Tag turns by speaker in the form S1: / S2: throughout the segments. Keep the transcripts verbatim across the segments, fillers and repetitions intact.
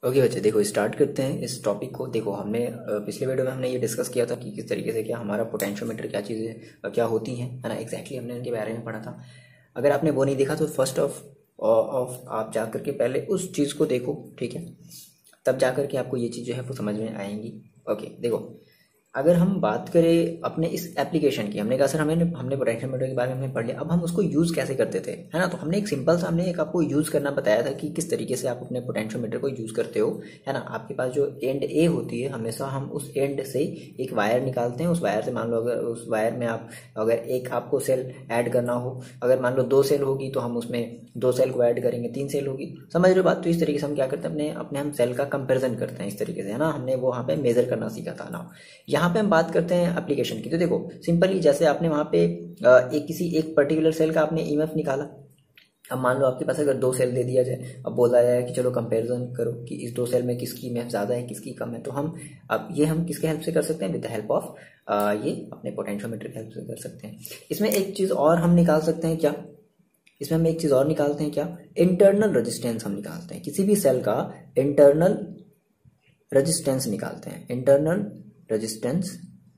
S1: Okay बच्चे, देखो start करते हैं इस टॉपिक को। देखो हमने अ, पिछले वीडियो में हमने ये डिस्कस किया था कि किस तरीके से क्या हमारा पोटेंशियोमीटर क्या चीज़ें क्या होती हैं, है ना। एग्जैक्टली हमने इनके बारे में पढ़ा था। अगर आपने वो नहीं देखा तो फर्स्ट ऑफ ऑफ आप जा करके पहले उस चीज़ को देखो, ठीक है। तब जा करके आपको ये चीज़ जो है वो समझ में आएंगी। ओके देखो, अगर हम बात करें अपने इस एप्लीकेशन की, हमने कहा सर हमें हमने पोटेंशियोमीटर के बारे में हमने पढ़ लिया, अब हम उसको यूज़ कैसे करते थे, है ना। तो हमने एक सिंपल सा हमने एक आपको यूज़ करना बताया था कि किस तरीके से आप अपने पोटेंशियोमीटर को यूज़ करते हो, है ना। आपके पास जो एंड ए होती है, हमेशा हम उस एंड से एक वायर निकालते हैं। उस वायर से मान लो अगर उस वायर में आप अगर एक आपको सेल ऐड करना हो, अगर मान लो दो सेल होगी तो हम उसमें दो सेल को ऐड करेंगे, तीन सेल होगी, समझ रहे हो बात। तो इस तरीके से हम क्या करते हैं, अपने अपने हम सेल का कंपेरिजन करते हैं इस तरीके से, है ना। हमने वो वहाँ पे मेजर करना सीखा था ना। यहाँ पे हम बात करते हैं एप्लीकेशन की। तो देखो सिंपली जैसे आपने वहाँ पे एक किसी एक पर्टिकुलर सेल का आपने ईएमएफ निकाला। अब मान लो आपके पास अगर दो सेल दे दिया जाए, अब बोला जाए कि चलो कंपैरिजन करो कि इस दो सेल में किसकी ईएमएफ ज़्यादा है किसकी कम है। तो हम अब ये हम किसके हेल्प से कर सकते हैं, विद द हेल्प ऑफ ये अपने पोटेंशियोमीटर के हेल्प से कर सकते हैं। इसमें एक चीज़ और हम निकाल सकते हैं क्या, इसमें हम एक चीज़ और निकालते हैं क्या, इंटरनल रेजिस्टेंस हम निकालते हैं। किसी भी सेल का इंटरनल रेजिस्टेंस निकालते हैं, इंटरनल रेजिस्टेंस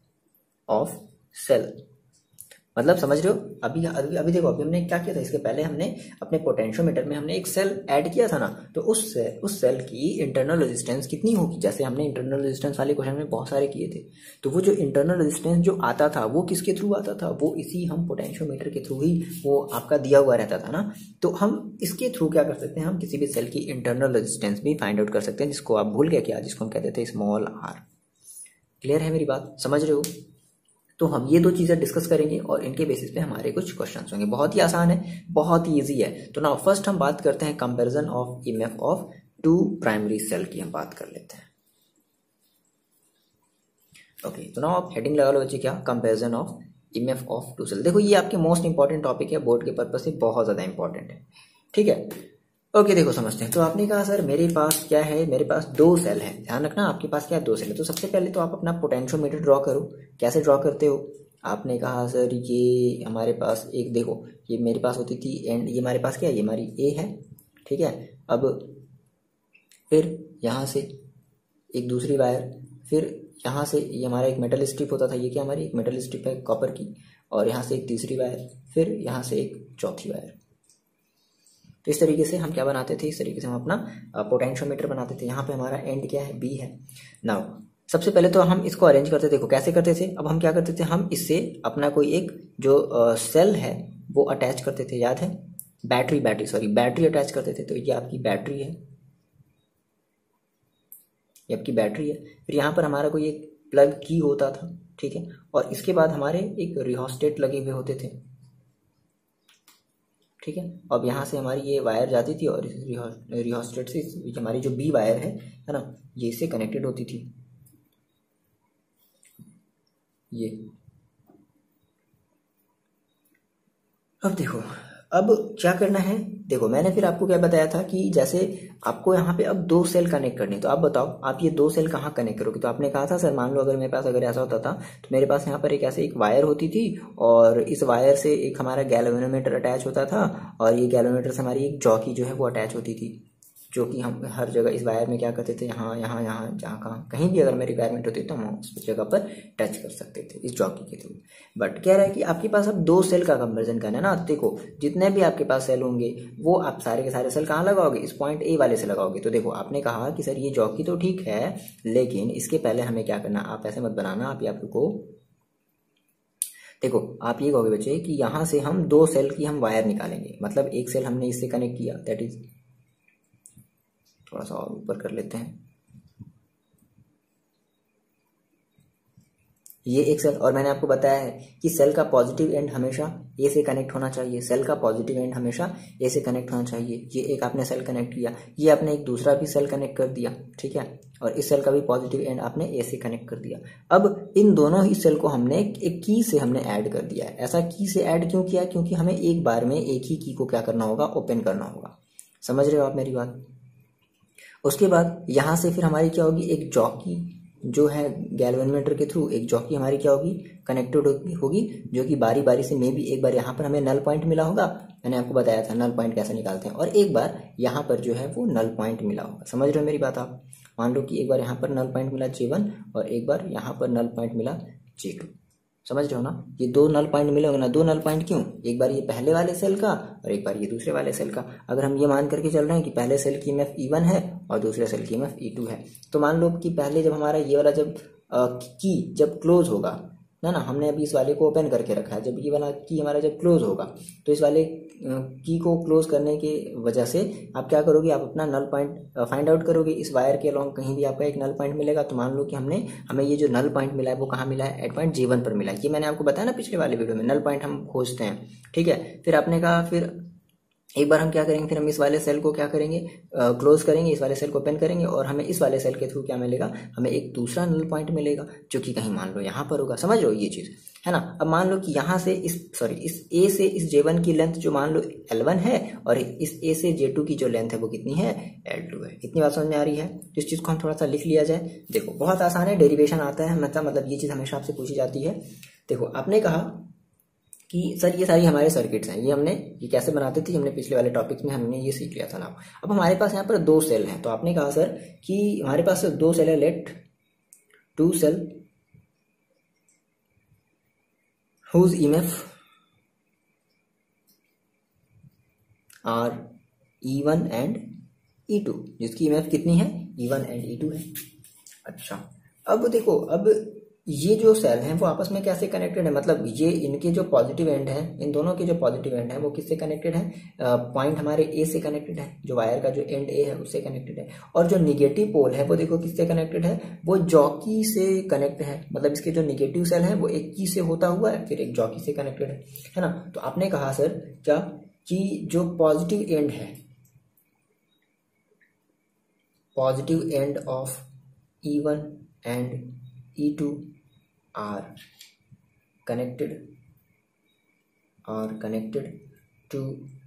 S1: ऑफ सेल। मतलब समझ रहे हो। अभी अभी अभी देखो, अभी हमने क्या किया था, इसके पहले हमने अपने पोटेंशियोमीटर में हमने एक सेल ऐड किया था ना। तो उस से, उस सेल की इंटरनल रेजिस्टेंस कितनी होगी, जैसे हमने इंटरनल रेजिस्टेंस वाले क्वेश्चन में बहुत सारे किए थे। तो वो जो इंटरनल रेजिस्टेंस जो आता था वो किसके थ्रू आता था, वो इसी हम पोटेंशियोमीटर के थ्रू ही वो आपका दिया हुआ रहता था ना। तो हम इसके थ्रू क्या कर सकते हैं, हम किसी भी सेल की इंटरनल रेजिस्टेंस भी फाइंड आउट कर सकते हैं, जिसको आप भूल गए क्या, जिसको हम कहते थे स्मॉल आर। क्लियर है मेरी बात, समझ रहे हो। तो हम ये दो चीज़ें डिस्कस करेंगे और इनके बेसिस पे हमारे कुछ क्वेश्चंस होंगे। बहुत ही आसान है, बहुत ही इजी है। तो नाउ फर्स्ट हम बात करते हैं comparison of EMF of two primary cell की हम बात कर लेते हैं। ओके okay, तो नाउ आप हेडिंग लगा लो बच्चे, क्या, comparison of EMF of two cell. देखो ये आपके मोस्ट इंपॉर्टेंट टॉपिक है, बोर्ड के पर्पज से बहुत ज़्यादा इंपॉर्टेंट है, ठीक है। ओके okay, देखो समझते हैं। तो आपने कहा सर मेरे पास क्या है, मेरे पास दो सेल है। ध्यान रखना आपके पास क्या है, दो सेल है। तो सबसे पहले तो आप अपना पोटेंशियोमीटर ड्रॉ करो। कैसे ड्रॉ करते हो, आपने कहा सर ये हमारे पास एक, देखो ये मेरे पास होती थी एंड ये हमारे पास क्या है, ये हमारी ए है, ठीक है। अब फिर यहाँ से एक दूसरी वायर, फिर यहाँ से ये हमारा एक मेटल स्ट्रिप होता था, ये क्या हमारी एक मेटल स्ट्रिप है कॉपर की, और यहाँ से एक तीसरी वायर, फिर यहाँ से एक चौथी वायर। तो इस तरीके से हम क्या बनाते थे, इस तरीके से हम अपना पोटेंशियोमीटर बनाते थे। यहाँ पे हमारा एंड क्या है, बी है। नाउ सबसे पहले तो हम इसको अरेंज करते थे। देखो कैसे करते थे, अब हम क्या करते थे, हम इससे अपना कोई एक जो आ, सेल है वो अटैच करते थे, याद है, battery battery sorry battery attach करते थे। तो ये आपकी बैटरी है, ये आपकी बैटरी है। फिर यहाँ पर हमारा कोई एक प्लग की होता था, ठीक है। और इसके बाद हमारे एक रिहोस्टेट लगे हुए होते थे, ठीक है। अब यहाँ से हमारी ये वायर जाती थी और इस रिहोस्टेट से हमारी जो बी वायर है है ना, ये इससे कनेक्टेड होती थी, ये। अब देखो अब क्या करना है, देखो मैंने फिर आपको क्या बताया था कि जैसे आपको यहाँ पे अब दो सेल कनेक्ट करनी, तो आप बताओ आप ये दो सेल कहाँ कनेक्ट करोगे। तो आपने कहा था सर मान लो अगर मेरे पास अगर ऐसा होता था तो मेरे पास यहाँ पर एक ऐसे एक वायर होती थी और इस वायर से एक हमारा गैल्वेनोमीटर अटैच होता था और ये गैल्वेनोमीटर से हमारी एक जॉकी जो है वो अटैच होती थी, जो कि हम हर जगह इस वायर में क्या करते थे, यहाँ यहाँ यहाँ जहाँ कहाँ कहीं भी अगर मेरी रिक्वायरमेंट होती तो हम उस जगह पर टच कर सकते थे इस जॉकी के थ्रू। बट कह रहा है कि आपके पास अब दो सेल का कंपैरिजन करना है ना। देखो जितने भी आपके पास सेल होंगे वो आप सारे के सारे सेल कहाँ लगाओगे, इस पॉइंट ए वाले से लगाओगे। तो देखो आपने कहा कि सर ये जॉकी तो ठीक है, लेकिन इसके पहले हमें क्या करना, आप ऐसे मत बनाना, आप आपको देखो आप ये कहोगे बच्चे कि यहाँ से हम दो सेल की हम वायर निकालेंगे। मतलब एक सेल हमने इससे कनेक्ट किया, दैट इज थोड़ा सा और ऊपर कर लेते हैं, ये एक सेल। और मैंने आपको बताया है कि सेल का पॉजिटिव एंड हमेशा ए से कनेक्ट होना चाहिए, सेल का पॉजिटिव एंड हमेशा ए से कनेक्ट होना चाहिए। ये एक आपने सेल कनेक्ट किया, ये आपने एक दूसरा भी सेल कनेक्ट कर दिया, ठीक है। और इस सेल का भी पॉजिटिव एंड आपने ए से कनेक्ट कर दिया। अब इन दोनों ही सेल को हमने एक की से हमने ऐड कर दिया है। ऐसा की से ऐड क्यों किया, क्योंकि हमें एक बार में एक ही की को क्या करना होगा, ओपन करना होगा। समझ रहे हो आप मेरी बात। उसके बाद यहाँ से फिर हमारी क्या होगी, एक जॉकी, जो है गैल्वेनोमीटर के थ्रू एक जॉकी हमारी क्या होगी, कनेक्टेड होगी, जो कि बारी बारी से मे भी एक बार यहाँ पर हमें नल पॉइंट मिला होगा, मैंने आपको बताया था नल पॉइंट कैसे निकालते हैं, और एक बार यहाँ पर जो है वो नल पॉइंट मिला होगा। समझ रहे हो मेरी बात आप? मान लो कि एक बार यहाँ पर नल पॉइंट मिला जे वन और एक बार यहाँ पर नल पॉइंट मिला जे टू। समझ रहे हो ना? ये दो नल पॉइंट मिले होंगे ना। दो नल पॉइंट क्यों? एक बार ये पहले वाले सेल का और एक बार ये दूसरे वाले सेल का। अगर हम ये मान करके चल रहे हैं कि पहले सेल की ईएमएफ ई वन है और दूसरे सेल की ईएमएफ ई टू है, तो मान लो कि पहले जब हमारा ये वाला जब आ, की जब क्लोज होगा ना ना हमने अभी इस वाले को ओपन करके रखा है, जब ये वाला की हमारा जब क्लोज होगा तो इस वाले की को क्लोज करने की वजह से आप क्या करोगे, आप अपना नल पॉइंट फाइंड आउट करोगे। इस वायर के अलॉन्ग कहीं भी आपका एक नल पॉइंट मिलेगा, तो मान लो कि हमने हमें ये जो नल पॉइंट मिला है वो कहाँ मिला है, एट पॉइंट जे वन पर मिला है। ये मैंने आपको बताया ना पिछले वाले वीडियो में, नल पॉइंट हम खोजते हैं, ठीक है। फिर आपने कहा फिर एक बार हम क्या करेंगे, फिर हम इस वाले सेल को क्या करेंगे, क्लोज करेंगे, इस वाले सेल को ओपन करेंगे और हमें इस वाले सेल के थ्रू क्या मिलेगा, हमें एक दूसरा नल पॉइंट मिलेगा जो कि कहीं मान लो यहाँ पर होगा। समझ लो ये चीज़ है ना। अब मान लो कि यहाँ से इस सॉरी इस ए से इस जे वन की लेंथ जो मान लो एल वन है और इस ए से जे टू की जो लेंथ है वो कितनी है, एल टू है। इतनी बात समझ में आ रही है? तो इस चीज़ को हम थोड़ा सा लिख लिया जाए। देखो बहुत आसान है, डेरिवेशन आता है, मतलब मतलब ये चीज़ हमेशा आपसे पूछी जाती है। देखो आपने कहा कि सर ये सारी हमारे सर्किट्स हैं, ये हमने ये कैसे बनाते थे, हमने पिछले वाले टॉपिक्स में हमने ये सीख लिया था ना। अब हमारे पास यहाँ पर दो सेल हैं, तो आपने कहा सर कि हमारे पास दो सेल है, let two cell whose EMF are E one and E two, जिसकी ईएमएफ कितनी है, E one and E two है। अच्छा अब देखो, अब ये जो सेल हैं वो आपस में कैसे कनेक्टेड है, मतलब ये इनके जो पॉजिटिव एंड है, इन दोनों के जो पॉजिटिव एंड है वो किससे कनेक्टेड है, पॉइंट हमारे ए से कनेक्टेड है, जो वायर का जो एंड ए है उससे कनेक्टेड है। और जो निगेटिव पोल है वो देखो किससे कनेक्टेड है, वो जॉकी से कनेक्ट है, मतलब इसके जो निगेटिव सेल है वो एक की से होता हुआ है, फिर एक जॉकी से कनेक्टेड है, है ना। तो आपने कहा सर क्या कि जो पॉजिटिव एंड है, positive end of E one and E two are connected are connected to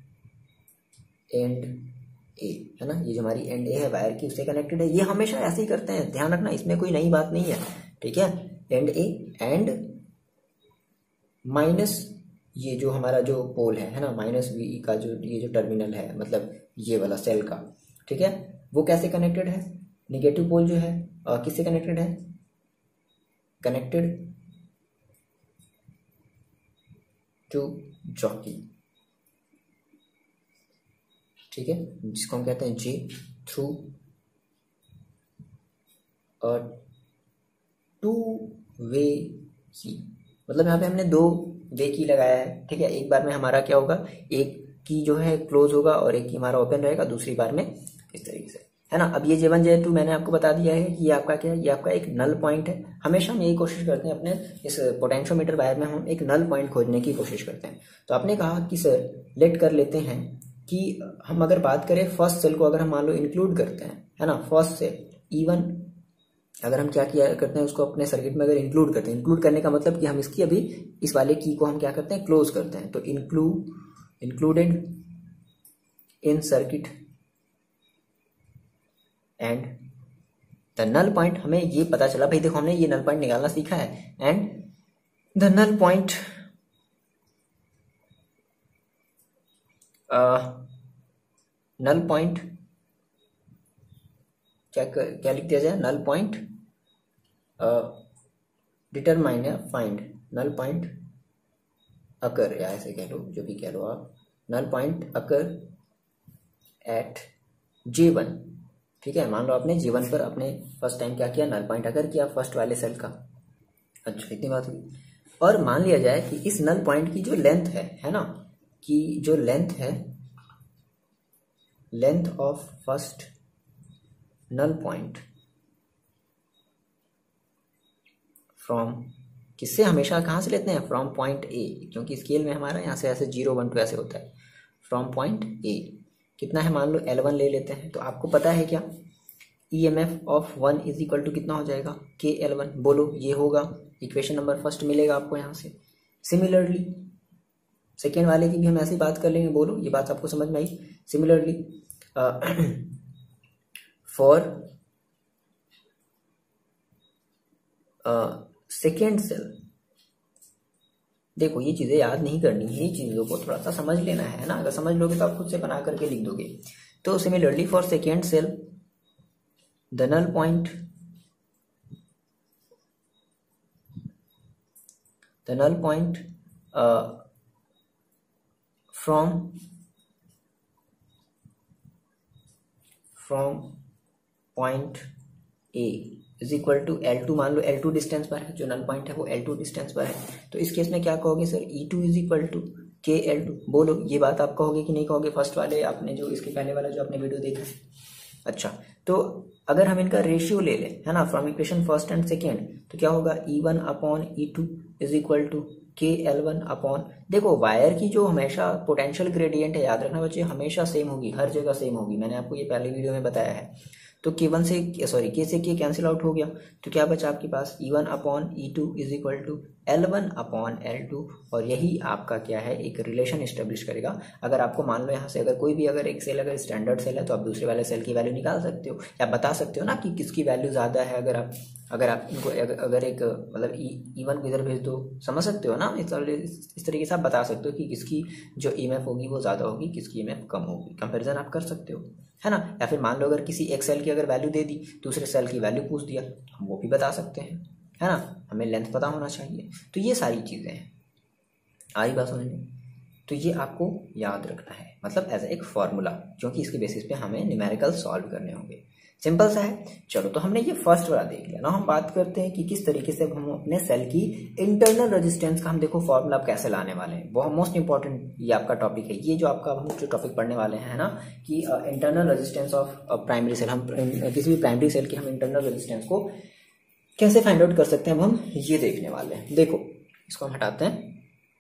S1: end A, है ना। ये जो हमारी एंड ए है वायर की उससे कनेक्टेड है। ये हमेशा ऐसे ही करते हैं, ध्यान रखना, इसमें कोई नई बात नहीं है, ठीक है। एंड ए एंड माइनस ये जो हमारा जो पोल है है ना, माइनस वी का जो ये जो टर्मिनल है, मतलब ये वाला सेल का, ठीक है, वो कैसे कनेक्टेड है, निगेटिव पोल जो है और किससे कनेक्टेड है, कनेक्टेड टू जॉकी, ठीक है, जिसको हम कहते हैं जे थ्रू और टू वे की, मतलब यहाँ पे हमने दो वे की लगाया है, ठीक है। एक बार में हमारा क्या होगा, एक की जो है क्लोज होगा और एक की हमारा ओपन रहेगा, दूसरी बार में इस तरीके से, है ना। अब ये जे वन जे टू मैंने आपको बता दिया है कि ये आपका क्या है, ये आपका एक नल पॉइंट है। हमेशा हम यही कोशिश करते हैं अपने इस पोटेंशियोमीटर वायर में, हम एक नल पॉइंट खोजने की कोशिश करते हैं। तो आपने कहा कि सर लेट कर लेते हैं कि हम अगर बात करें फर्स्ट सेल को अगर हम मान लो इंक्लूड करते हैं, है ना, फर्स्ट सेल ई वन अगर हम क्या किया करते हैं उसको अपने सर्किट में अगर इंक्लूड करते हैं, इंक्लूड करने का मतलब कि हम इसकी अभी इस वाले की को हम क्या करते हैं, क्लोज करते हैं। तो include included in circuit and the null point, हमें ये पता चला भाई, देखो हमने ये नल पॉइंट निकालना सीखा है, and the null point null point क्या क्या लिख दिया जाए, नल पॉइंट डिटरमाइन या फाइंड, नल पॉइंट अकर या ऐसे कह लो, जो भी कह लो आप, null point occur at J one, ठीक है। मान लो आपने जे वन पर अपने फर्स्ट टाइम क्या किया, नल पॉइंट अकर किया फर्स्ट वाले सेल का। अच्छा इतनी बात हुई। और मान लिया जाए कि इस नल पॉइंट की जो लेंथ है है ना, कि जो लेंथ है, length of first null point from, किससे, हमेशा कहाँ से लेते हैं, फ्रॉम पॉइंट ए, क्योंकि स्केल में हमारा यहाँ से ऐसे जीरो वन टू ऐसे होता है, फ्रॉम पॉइंट ए कितना है, मान लो एल वन ले लेते हैं। तो आपको पता है क्या, E M F of one is equal to कितना हो जाएगा, के एल वन, बोलो ये होगा, इक्वेशन नंबर फर्स्ट मिलेगा आपको यहाँ से। सिमिलरली सेकेंड वाले की भी हम ऐसी बात कर लेंगे, बोलो ये बात आपको समझ में आई। सिमिलरली फॉर सेकेंड सेल, देखो ये चीजें याद नहीं करनी है, ये चीजों को थोड़ा सा समझ लेना है ना, अगर समझ लोगे तो आप खुद से बना करके लिख दोगे। तो similarly for second cell the null point the null point from from point A is equal to L two, मान लो एल टू डिस्टेंस पर है, जो नल पॉइंट है वो एल टू डिस्टेंस पर है, तो इस केस में क्या कहोगे sir, E two is equal to K L two. बोलो ये बात आप कहोगे कि नहीं कहोगे, फर्स्ट वाले आपने जो इसके पहले वाला जो आपने वीडियो देखा है। अच्छा, तो अगर हम इनका रेशियो ले लें, है ना, from equation first and second, तो क्या होगा, E one upon E two is equal to K L one upon, देखो वायर की जो हमेशा पोटेंशियल ग्रेडियंट है, याद रखना बच्चे, हमेशा सेम होगी, हर जगह सेम होगी, मैंने आपको ये पहले वीडियो में बताया है। तो के वन से सॉरी के से के कैंसिल आउट हो गया, तो क्या बचा आपके पास, E one upon E two is equal to L one upon L two, और यही आपका क्या है, एक रिलेशन एस्टेब्लिश करेगा। अगर आपको मान लो यहाँ से अगर कोई भी अगर एक सेल अगर स्टैंडर्ड सेल है, तो आप दूसरे वाले सेल की वैल्यू निकाल सकते हो, या बता सकते हो ना कि किसकी वैल्यू ज़्यादा है। अगर आप अगर आप इनको अगर एक मतलब ई वन को इधर भेज दो, समझ सकते हो ना, इस इस तरीके से आप बता सकते हो कि किसकी जो ई एम एफ होगी वो ज़्यादा होगी, किसकी ई एम एफ कम होगी, कंपेरिजन आप कर सकते हो, है ना। या फिर मान लो अगर किसी एक सेल की अगर वैल्यू दे दी, दूसरे सेल की वैल्यू पूछ दिया, हम वो भी बता सकते हैं, है ना, हमें लेंथ पता होना चाहिए। तो ये सारी चीज़ें हैं, आई बात समझ में। तो ये आपको याद रखना है, मतलब एज एक फॉर्मूला, क्योंकि इसके बेसिस पे हमें न्यूमेरिकल सॉल्व करने होंगे। सिंपल सा है। चलो, तो हमने ये फर्स्ट वाला देख लिया ना, हम बात करते हैं कि किस तरीके से हम अपने सेल की इंटरनल रेजिस्टेंस का हम देखो फॉर्मूला आप कैसे लाने वाले हैं। बहुत मोस्ट इंपॉर्टेंट ये आपका टॉपिक है, ये जो आपका हम जो टॉपिक पढ़ने वाले हैं ना, कि internal resistance of primary cell, हम किसी भी प्राइमरी सेल की हम इंटरनल रेजिस्टेंस को कैसे फाइंड आउट कर सकते हैं, हम ये देखने वाले हैं। देखो, इसको हम हटाते हैं।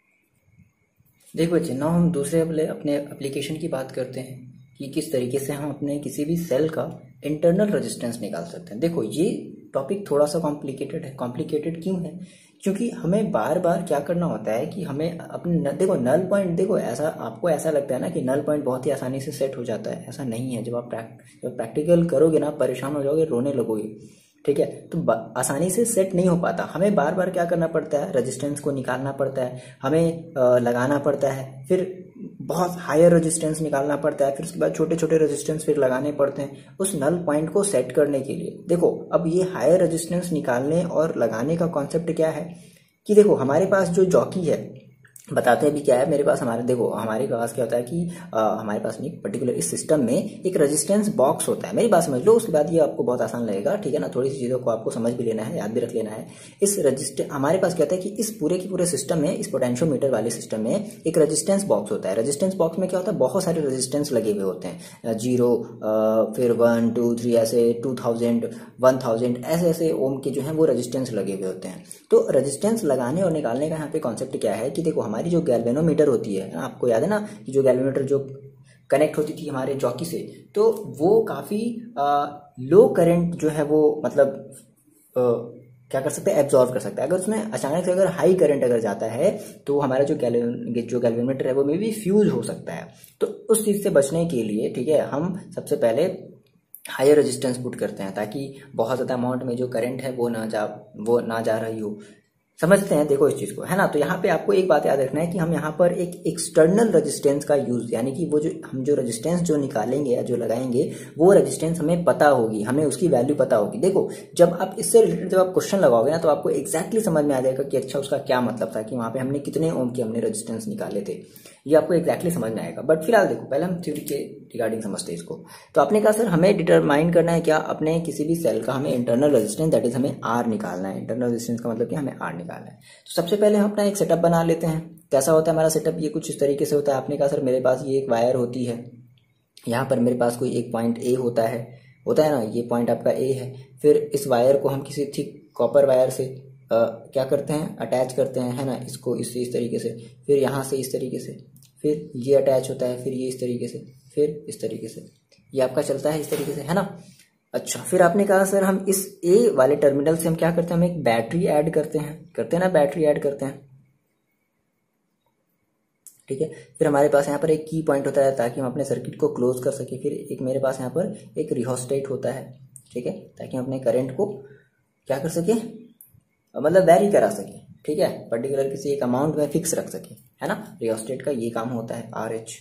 S1: देखो बच्चे, ना हम दूसरे अपने अपने एप्लीकेशन की बात करते हैं कि किस तरीके से हम अपने किसी भी सेल का इंटरनल रेजिस्टेंस निकाल सकते हैं। देखो, ये टॉपिक थोड़ा सा कॉम्प्लिकेटेड है। कॉम्प्लिकेटेड क्यों है? क्योंकि हमें बार बार क्या करना होता है कि हमें अपने देखो नल पॉइंट, देखो ऐसा आपको ऐसा लगता है ना कि नल पॉइंट बहुत ही आसानी से सेट हो जाता है, ऐसा नहीं है। जब आप जब प्रैक्टिकल करोगे ना, परेशान हो जाओगे, रोने लगोगे, ठीक है। तो आसानी से सेट नहीं हो पाता, हमें बार बार क्या करना पड़ता है, रेजिस्टेंस को निकालना पड़ता है, हमें लगाना पड़ता है, फिर बहुत हायर रेजिस्टेंस निकालना पड़ता है, फिर उसके बाद छोटे छोटे रेजिस्टेंस फिर लगाने पड़ते हैं उस नल पॉइंट को सेट करने के लिए। देखो, अब ये हायर रेजिस्टेंस निकालने और लगाने का कॉन्सेप्ट क्या है कि देखो हमारे पास जो जॉकी है, बताते हैं भी क्या है मेरे पास। हमारे देखो हमारे पास क्या होता है कि आ, हमारे पास नहीं, पर्टिकुलर इस सिस्टम में एक रेजिस्टेंस बॉक्स होता है। मेरी बात समझ लो, उसके बाद ये आपको बहुत आसान लगेगा, ठीक है ना। थोड़ी सी चीज़ों को आपको समझ भी लेना है, याद भी रख लेना है। इस रजिस्टेंस हमारे पास क्या होता है कि इस पूरे के पूरे सिस्टम में, इस पोटेंशियोमीटर वाले सिस्टम में एक रेजिस्टेंस बॉक्स होता है। रेजिस्टेंस बॉक्स में क्या होता है, बहुत सारे रेजिस्टेंस लगे हुए होते हैं, जीरो, फिर वन टू थ्री, ऐसे टू थाउजेंड वन थाउजेंड ऐसे ऐसे ओम के जो है वो रेजिस्टेंस लगे हुए होते हैं। तो रेजिस्टेंस लगाने और निकालने का यहाँ पे कॉन्सेप्ट क्या है कि देखो हमारी जो गैल्वेनोमीटर होती है, आपको याद है ना कि जो गैल्वेनोमीटर जो कनेक्ट होती थी हमारे जॉकी से, तो वो काफ़ी लो करंट जो है वो मतलब आ, क्या कर सकते हैं, एब्जॉर्व कर सकता है। अगर उसमें अचानक से अगर हाई करंट अगर जाता है तो हमारा जो गैल्वेन जो गैल्वेनोमीटर है वो मे भी फ्यूज हो सकता है। तो उस चीज़ से बचने के लिए, ठीक है, हम सबसे पहले हायर रेजिस्टेंस पुट करते हैं ताकि बहुत ज़्यादा अमाउंट में जो करंट है वो ना जा वो ना जा रही हो। समझते हैं देखो इस चीज़ को, है ना। तो यहाँ पे आपको एक बात याद रखना है कि हम यहाँ पर एक एक्सटर्नल रेजिस्टेंस का यूज़, यानी कि वो जो हम जो रेजिस्टेंस जो निकालेंगे या जो लगाएंगे वो रेजिस्टेंस हमें पता होगी, हमें उसकी वैल्यू पता होगी। देखो, जब आप इससे रिलेटेड जब आप क्वेश्चन लगाओगे ना, तो आपको एक्जैक्टली समझ में आ जाएगा कि अच्छा उसका क्या मतलब था, कि वहाँ पे हमने कितने ओम के हमने रेजिस्टेंस निकाले थे, ये आपको एक्जैक्टली समझ में आएगा। बट फिलहाल देखो, पहले हम थ्योरी के रिगार्डिंग समझते हैं इसको। तो आपने कहा सर हमें डिटरमाइन करना है क्या, अपने किसी भी सेल का हमें इंटरनल रेजिस्टेंस, दैट इज हमें आर निकालना है। इंटरनल रेजिस्टेंस का मतलब कि हमें आर निकालना है। तो सबसे पहले हम अपना एक सेटअप बना लेते हैं। कैसा होता है हमारा सेटअप, ये कुछ इस तरीके से होता है। आपने कहा सर मेरे पास ये एक वायर होती है, यहाँ पर मेरे पास कोई एक पॉइंट ए होता है होता है ना, ये पॉइंट आपका ए है। फिर इस वायर को हम किसी थिक कॉपर वायर से आ, क्या करते हैं, अटैच करते हैं, है ना, इसको इससे इस तरीके से, फिर यहाँ से इस तरीके से, फिर ये अटैच होता है, फिर ये इस तरीके से, फिर इस तरीके से, ये आपका चलता है इस तरीके से, है ना। अच्छा, फिर आपने कहा सर हम इस ए वाले टर्मिनल से हम क्या करते हैं, हम एक बैटरी ऐड करते हैं करते हैं ना बैटरी ऐड करते हैं, ठीक है। फिर हमारे पास यहाँ पर एक की पॉइंट होता है ताकि हम अपने सर्किट को क्लोज कर सके। फिर एक मेरे पास यहाँ पर एक रिहोस्टेट होता है, ठीक है, ताकि हम अपने करंट को क्या कर सके, मतलब वेरी करा सके, ठीक है, पर्टिकुलर किसी एक अमाउंट में फिक्स रख सके, है ना। रियोस्टेट का ये काम होता है, आर एच।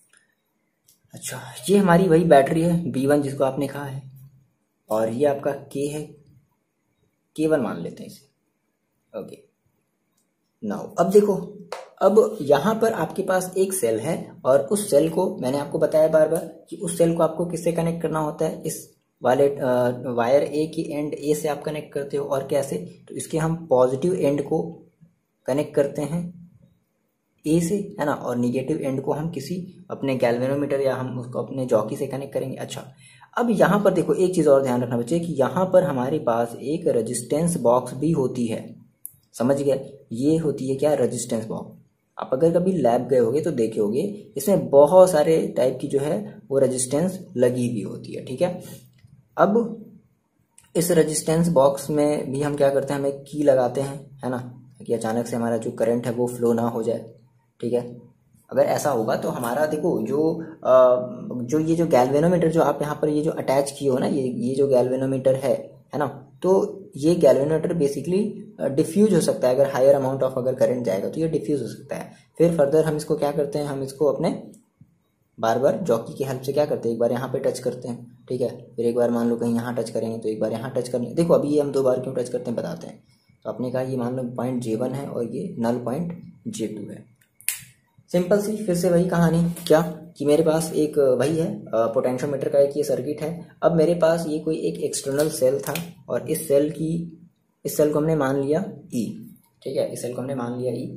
S1: अच्छा, ये हमारी वही बैटरी है बी वन जिसको आपने कहा है, और ये आपका के है, के वन मान लेते हैं इसे, ओके। नाउ अब देखो, अब यहाँ पर आपके पास एक सेल है, और उस सेल को मैंने आपको बताया बार बार कि उस सेल को आपको किससे कनेक्ट करना होता है, इस वाले वायर ए की एंड ए से आप कनेक्ट करते हो, और कैसे, तो इसके हम पॉजिटिव एंड को कनेक्ट करते हैं ए से, है ना, और निगेटिव एंड को हम किसी अपने गैल्वेनोमीटर या हम उसको अपने जॉकी से कनेक्ट करेंगे। अच्छा, अब यहाँ पर देखो एक चीज़ और ध्यान रखना बच्चे कि यहाँ पर हमारे पास एक रेजिस्टेंस बॉक्स भी होती है, समझ गए, ये होती है क्या, रेजिस्टेंस बॉक्स। आप अगर कभी लैब गए होगे तो देखे होगे, इसमें बहुत सारे टाइप की जो है वो रेजिस्टेंस लगी हुई होती है, ठीक है। अब इस रेजिस्टेंस बॉक्स में भी हम क्या करते हैं, हम एक की लगाते हैं, है ना, कि अचानक से हमारा जो करंट है वो फ्लो ना हो जाए, ठीक है। अगर ऐसा होगा तो हमारा देखो जो आ, जो ये जो गैल्वेनोमीटर जो आप यहाँ पर ये जो अटैच किए हो ना, ये ये जो गैल्वेनोमीटर है है ना, तो ये गैल्वेनोमीटर बेसिकली डिफ्यूज हो सकता है, अगर हायर अमाउंट ऑफ अगर करंट जाएगा तो ये डिफ्यूज हो सकता है। फिर फर्दर हम इसको क्या करते हैं, हम इसको अपने बार बार जॉकी की हेल्प से क्या करते हैं, एक बार यहाँ पे टच करते हैं, ठीक है, फिर एक बार मान लो कहीं यहाँ टच करेंगे तो एक बार यहाँ टच करने, देखो अभी ये हम दो बार क्यों टच करते हैं बताते हैं। तो आपने कहा ये मान लो पॉइंट जे वन है और ये नल पॉइंट जे टू है, सिंपल सी, फिर से वही कहानी, क्या कि मेरे पास एक वही है पोटेंशियोमीटर का एक ये सर्किट है। अब मेरे पास ये कोई एक एक्सटर्नल सेल था, और इस सेल की इस सेल को हमने मान लिया ई, ठीक है, इस सेल को हमने मान लिया ई।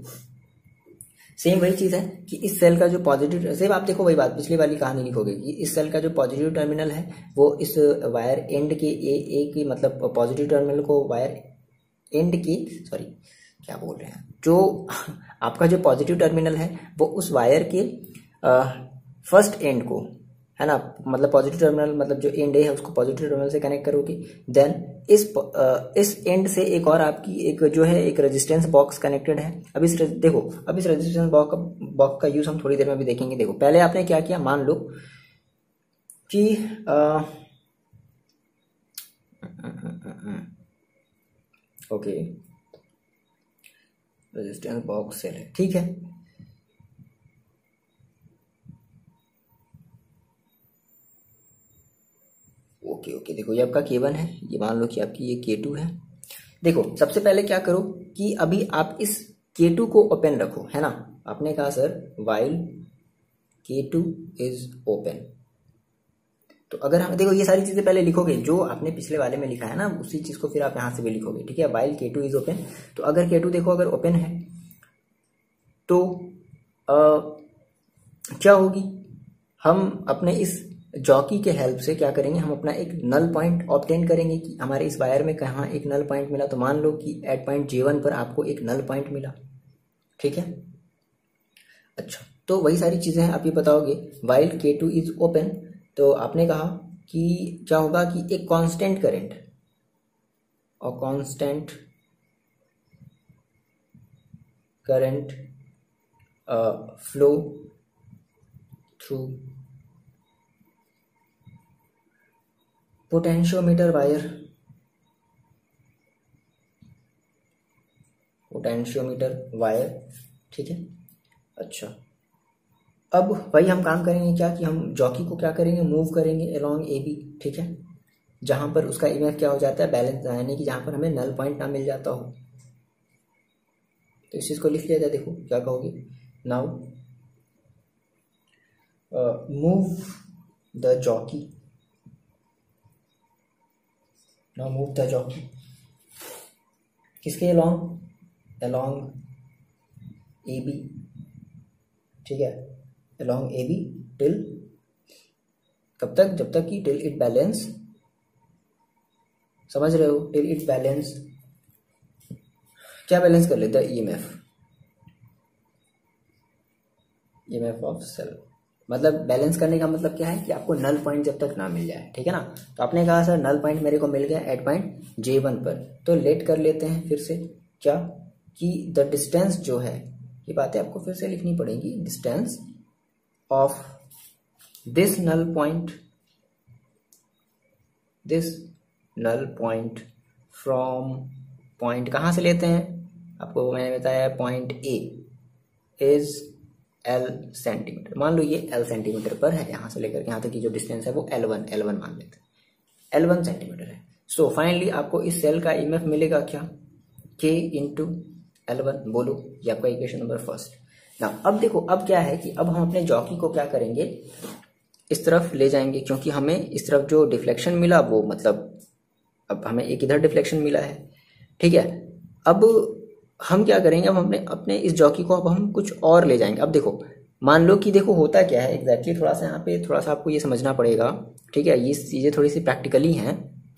S1: सेम वही चीज़ है कि इस सेल का जो पॉजिटिव, सेम आप देखो वही बात पिछली वाली कहानी लिखोगे कि इस सेल का जो पॉजिटिव टर्मिनल है वो इस वायर एंड के ए ए की, मतलब पॉजिटिव टर्मिनल को वायर एंड की, सॉरी क्या बोल रहे हैं, जो आपका जो पॉजिटिव टर्मिनल है वो उस वायर के फर्स्ट एंड को, है ना, मतलब पॉजिटिव टर्मिनल मतलब जो एंड है उसको पॉजिटिव टर्मिनल से कनेक्ट करोगे। देन इस uh, इस एंड से एक और आपकी एक जो है एक रेजिस्टेंस बॉक्स कनेक्टेड है। अब इस देखो, अब इस रेजिस्टेंस बॉक्स बॉक्स का यूज हम थोड़ी देर में भी देखेंगे। देखो पहले आपने क्या किया, मान लो कि ओके रेजिस्टेंस बॉक्स सेल है, ठीक है, ओके ओके देखो ये आपका के वन है, ये मान लो कि आपकी ये के टू है। देखो सबसे पहले क्या करो कि अभी आप इस के टू को ओपन रखो, है ना, आपने कहा sir while K two is open, तो अगर हम देखो ये सारी चीजें पहले लिखोगे जो आपने पिछले वाले में लिखा है ना, उसी चीज को फिर आप यहां से भी लिखोगे, ठीक है, while K two is open. तो अगर के टू देखो अगर ओपन है तो आ, क्या होगी, हम अपने इस जॉकी के हेल्प से क्या करेंगे, हम अपना एक नल पॉइंट ऑब्टेन करेंगे कि हमारे इस वायर में कहाँ एक नल पॉइंट मिला। तो मान लो कि एट पॉइंट जे वन पर आपको एक नल पॉइंट मिला, ठीक है। अच्छा, तो वही सारी चीजें हैं, आप ये बताओगे while K two is open, तो आपने कहा कि क्या होगा कि एक कांस्टेंट करंट और constant current flow through potentiometer wire, potentiometer wire, ठीक है। अच्छा, अब वही हम काम करेंगे क्या कि हम जॉकी को क्या करेंगे, मूव करेंगे अलोंग ए बी, ठीक है, जहां पर उसका ईएमएफ क्या हो जाता है, बैलेंस, यानी कि जहां पर हमें नल पॉइंट ना मिल जाता हो। तो इस चीज को लिख लिया जाए, देखो क्या कहोगे, now move the jockey, now move the jockey किसके अलोंग, अलोंग ए बी, ठीक है, अलोंग ए बी टिल, कब तक, जब तक कि टिल इट बैलेंस, समझ रहे हो, टिल इट बैलेंस, क्या बैलेंस कर लेता है, ईएमएफ, ईएमएफ ऑफ सेल, मतलब बैलेंस करने का मतलब क्या है कि आपको नल पॉइंट जब तक ना मिल जाए, ठीक है ना। तो आपने कहा सर नल पॉइंट मेरे को मिल गया एट पॉइंट जे वन पर, तो लेट कर लेते हैं फिर से क्या कि द डिस्टेंस जो है, ये बातें आपको फिर से लिखनी पड़ेगी, distance of this null point, this null point from point कहाँ से लेते हैं, आपको मैंने बताया point A is L centimetre, मान लो ये एल सेंटीमीटर पर है, यहाँ से लेकर यहाँ तक की जो डिस्टेंस है वो एल वन एल वन मान लेते हैं, एल वन सेंटीमीटर है। सो फाइनली आपको इस सेल का ईएमएफ मिलेगा क्या, के इंटू एल वन, बोलो ये आपका इक्वेशन नंबर फर्स्ट। ना अब देखो अब क्या है कि अब हम अपने जॉकी को क्या करेंगे, इस तरफ ले जाएंगे, क्योंकि हमें इस तरफ जो डिफ्लेक्शन मिला वो मतलब अब हमें एक इधर डिफ्लेक्शन मिला है, ठीक है। अब हम क्या करेंगे, अब हमने अपने इस जॉकी को अब हम कुछ और ले जाएंगे। अब देखो मान लो कि देखो होता क्या है एग्जैक्टली, थोड़ा सा यहाँ पे थोड़ा सा आपको ये समझना पड़ेगा, ठीक है, ये चीज़ें थोड़ी सी प्रैक्टिकली हैं।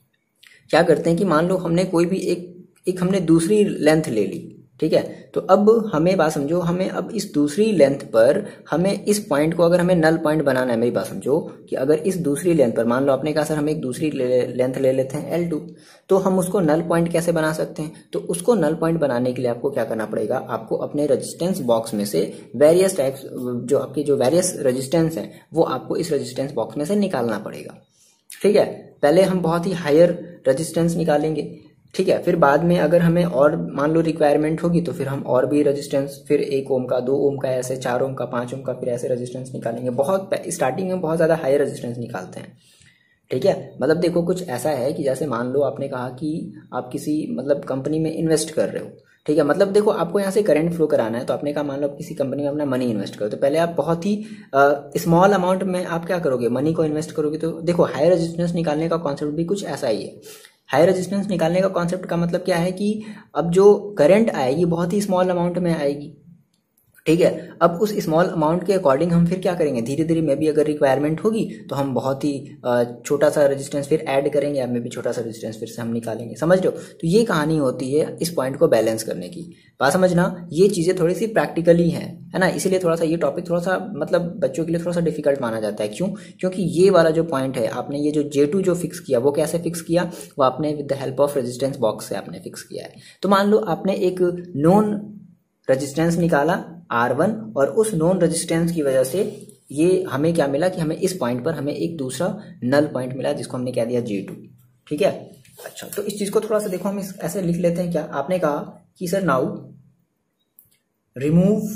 S1: क्या करते हैं कि मान लो हमने कोई भी एक एक हमने दूसरी लेंथ ले ली, ठीक है, तो अब हमें बात समझो, हमें अब इस दूसरी लेंथ पर हमें इस पॉइंट को अगर हमें नल पॉइंट बनाना है, मेरी बात समझो कि अगर इस दूसरी लेंथ पर मान लो आपने कहा सर हम एक दूसरी ले, लेंथ ले लेते हैं एल टू, तो हम उसको नल पॉइंट कैसे बना सकते हैं, तो उसको नल पॉइंट बनाने के लिए आपको क्या करना पड़ेगा, आपको अपने रेजिस्टेंस बॉक्स में से वेरियस टाइप्स जो आपके जो वेरियस रेजिस्टेंस है वो आपको इस रेजिस्टेंस बॉक्स में से निकालना पड़ेगा, ठीक है। पहले हम बहुत ही हायर रेजिस्टेंस निकालेंगे, ठीक है, फिर बाद में अगर हमें और मान लो रिक्वायरमेंट होगी तो फिर हम और भी रेजिस्टेंस, फिर एक ओम का, दो ओम का, ऐसे चार ओम का, पांच ओम का, फिर ऐसे रेजिस्टेंस निकालेंगे। बहुत स्टार्टिंग में बहुत ज़्यादा हाई रेजिस्टेंस निकालते हैं, ठीक है। मतलब देखो कुछ ऐसा है कि जैसे मान लो आपने कहा कि आप किसी मतलब कंपनी में इन्वेस्ट कर रहे हो, ठीक है, मतलब देखो आपको यहाँ से करंट फ्लो कराना है, तो आपने कहा मान लो आप किसी कंपनी में अपना मनी इन्वेस्ट करो, तो पहले आप बहुत ही स्मॉल अमाउंट में आप क्या करोगे, मनी को इन्वेस्ट करोगे। तो देखो हाई रेजिस्टेंस निकालने का कॉन्सेप्ट भी कुछ ऐसा ही है। हाई रेजिस्टेंस निकालने का कॉन्सेप्ट का मतलब क्या है कि अब जो करंट आएगी बहुत ही स्मॉल अमाउंट में आएगी, ठीक है। अब उस स्मॉल अमाउंट के अकॉर्डिंग हम फिर क्या करेंगे, धीरे धीरे में भी अगर रिक्वायरमेंट होगी तो हम बहुत ही छोटा सा रेजिस्टेंस फिर ऐड करेंगे, अब में भी छोटा सा रेजिस्टेंस फिर से हम निकालेंगे, समझ रहे हो। तो ये कहानी होती है इस पॉइंट को बैलेंस करने की। बात समझना, ये चीज़ें थोड़ी सी प्रैक्टिकली हैं, है ना, इसीलिए थोड़ा सा ये टॉपिक थोड़ा सा मतलब बच्चों के लिए थोड़ा सा डिफिकल्ट माना जाता है। क्यों? क्योंकि ये वाला जो पॉइंट है आपने ये जो जे टू जो फिक्स किया वो कैसे फिक्स किया, वो आपने with the help of resistance box से आपने फिक्स किया है। तो मान लो आपने एक नॉन रेजिस्टेंस निकाला आर वन, और उस नॉन रेजिस्टेंस की वजह से ये हमें क्या मिला कि हमें इस पॉइंट पर हमें एक दूसरा नल पॉइंट मिला जिसको हमने कह दिया जे टू, ठीक है। अच्छा, तो इस चीज को थोड़ा सा देखो हम इस ऐसे लिख लेते हैं। क्या आपने कहा कि sir now remove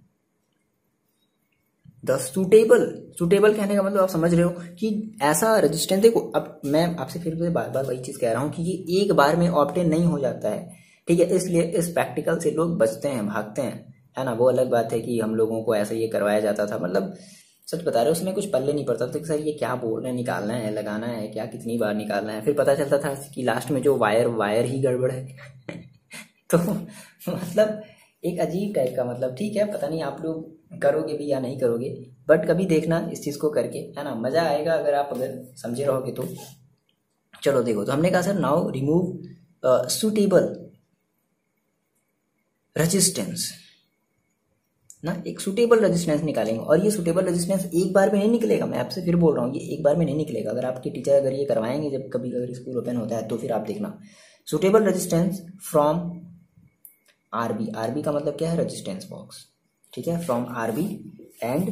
S1: the suitable, suitable कहने का मतलब आप समझ रहे हो कि ऐसा रेजिस्टेंस, देखो अब मैं आपसे फिर से बार बार वही चीज कह रहा हूं कि ये एक बार में ऑब्टेन नहीं हो जाता है, ठीक है, इसलिए इस प्रैक्टिकल से लोग बचते हैं, भागते हैं, है ना। वो अलग बात है कि हम लोगों को ऐसे ये करवाया जाता था, मतलब सच बता रहे हो उसमें कुछ पल्ले नहीं पड़ता था कि सर ये क्या बोल रहे हैं, निकालना है, लगाना है क्या, कितनी बार निकालना है, फिर पता चलता था कि लास्ट में जो वायर वायर ही गड़बड़ है तो मतलब एक अजीब टाइप का, मतलब ठीक है, पता नहीं आप लोग करोगे भी या नहीं करोगे, बट कभी देखना इस चीज को करके, है ना, मजा आएगा अगर आप अगर समझे रहोगे तो। चलो देखो, तो हमने कहा sir now remove suitable resistance ना, एक सुटेबल रेजिस्टेंस निकालेंगे, और ये सुटेबल रेजिस्टेंस एक बार में नहीं निकलेगा, मैं आपसे फिर बोल रहा हूँ, ये एक बार में नहीं निकलेगा। अगर आपके टीचर अगर ये करवाएंगे जब कभी अगर स्कूल ओपन होता है तो फिर आप देखना, suitable resistance from RB, RB का मतलब क्या है, रेजिस्टेंस बॉक्स, ठीक है, from RB and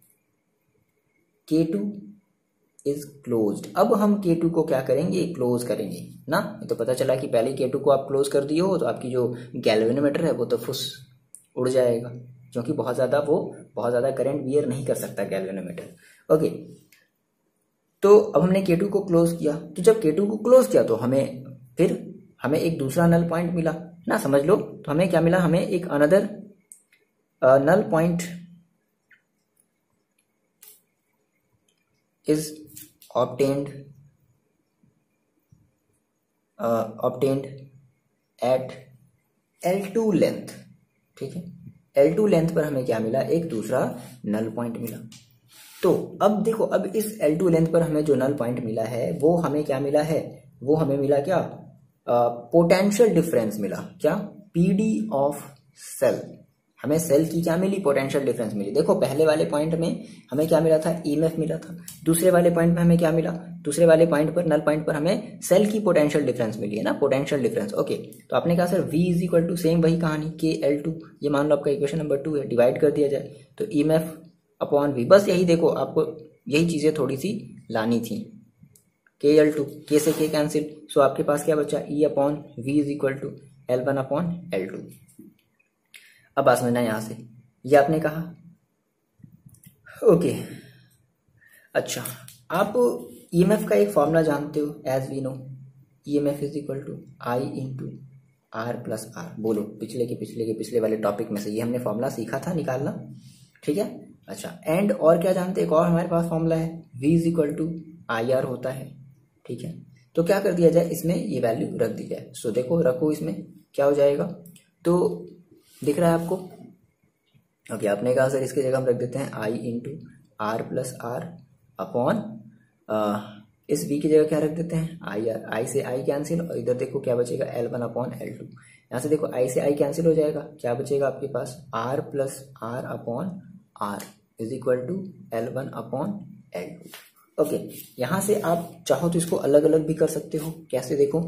S1: K two is closed. अब हम के टू को क्या करेंगे, क्लोज करेंगे ना। तो पता चला कि पहले के टू को आप क्लोज कर दिए हो तो आपकी जो गैल्वेनोमीटर है वो तो फुस उड़ जाएगा, क्योंकि बहुत ज्यादा वो बहुत ज्यादा करंट बियर नहीं कर सकता गैल्वेनोमीटर। ओके, तो अब हमने के टू को क्लोज किया, तो जब के टू को क्लोज किया तो हमें फिर हमें एक दूसरा नल पॉइंट मिला ना, समझ लो। तो हमें क्या मिला, हमें एक another null point is obtained uh, obtained at L two length, ठीक है, एल टू लेंथ पर हमें क्या मिला, एक दूसरा नल पॉइंट मिला। तो अब देखो, अब इस एल टू लेंथ पर हमें जो नल पॉइंट मिला है वो हमें क्या मिला है, वो हमें मिला क्या, पोटेंशियल डिफरेंस मिला, क्या, पीडी ऑफ सेल, हमें सेल की क्या मिली, पोटेंशियल डिफरेंस मिली। देखो पहले वाले पॉइंट में हमें क्या मिला था, ईएमएफ मिला था, दूसरे वाले पॉइंट में हमें क्या मिला, दूसरे वाले पॉइंट पर नल पॉइंट पर हमें सेल की पोटेंशियल डिफरेंस मिली है ना, पोटेंशियल डिफरेंस। ओके, तो आपने कहा sir V is equal to same वही कहानी, के एल टू, ये मान लो आपका इक्वेशन नंबर टू है, डिवाइड कर दिया जाए तो ईएमएफ अपॉन वी, बस यही देखो आपको यही चीजें थोड़ी सी लानी थी, के एल टू, के से के कैंसिल, सो आपके पास क्या बचा, E upon V is equal to L one upon L two. अब बात समझना यहाँ से, ये आपने कहा ओके। अच्छा, आप ईएमएफ का एक फॉर्मूला जानते हो, as we know EMF is equal to I into R plus R. बोलो, पिछले के पिछले के पिछले वाले टॉपिक में से ये हमने फॉर्मूला सीखा था निकालना, ठीक है। अच्छा, एंड और क्या जानते हैं, एक और हमारे पास फॉर्मूला है, v is equal to I R होता है, ठीक है। तो क्या कर दिया जाए, इसमें ये वैल्यू रख दी जाए। सो देखो, रखो, इसमें क्या हो जाएगा, तो दिख रहा है आपको, ओके। आपने कहा सर इसकी जगह हम रख देते हैं I into R plus R upon, इस v की जगह क्या रख देते हैं, आई आर। आई से आई कैंसिल, और इधर देखो क्या बचेगा, L one upon L two. यहाँ से देखो आई से आई कैंसिल हो जाएगा, क्या बचेगा आपके पास, R plus R upon R is equal to L one upon L two. Okay, यहाँ से आप चाहो तो इसको अलग अलग भी कर सकते हो। कैसे, देखो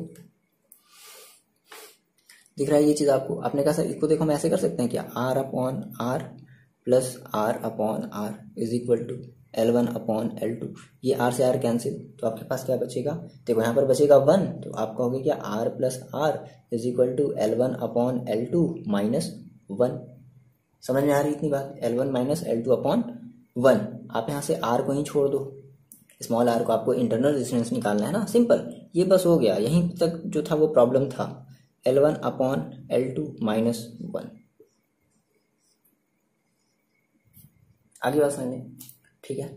S1: दिख रहा है ये चीज आपको। आपने कहा सर इसको देखो हम ऐसे कर सकते हैं क्या, R upon R plus R upon R is equal to L one upon L two. ये आर से आर कैंसिल, तो आपके पास क्या बचेगा, देखो यहाँ पर बचेगा वन, तो आप कहोगे क्या, R plus R is equal to L one upon L two minus one. समझ में आ रही इतनी बात, L one minus L two upon one. आप यहाँ से आर को ही छोड़ दो, स्मॉल आर को, आपको इंटरनल रेजिस्टेंस निकालना है ना, सिंपल, ये बस हो गया। यहीं तक जो था वो प्रॉब्लम था, L one upon L two minus one. आगे बात समझे, ठीक है।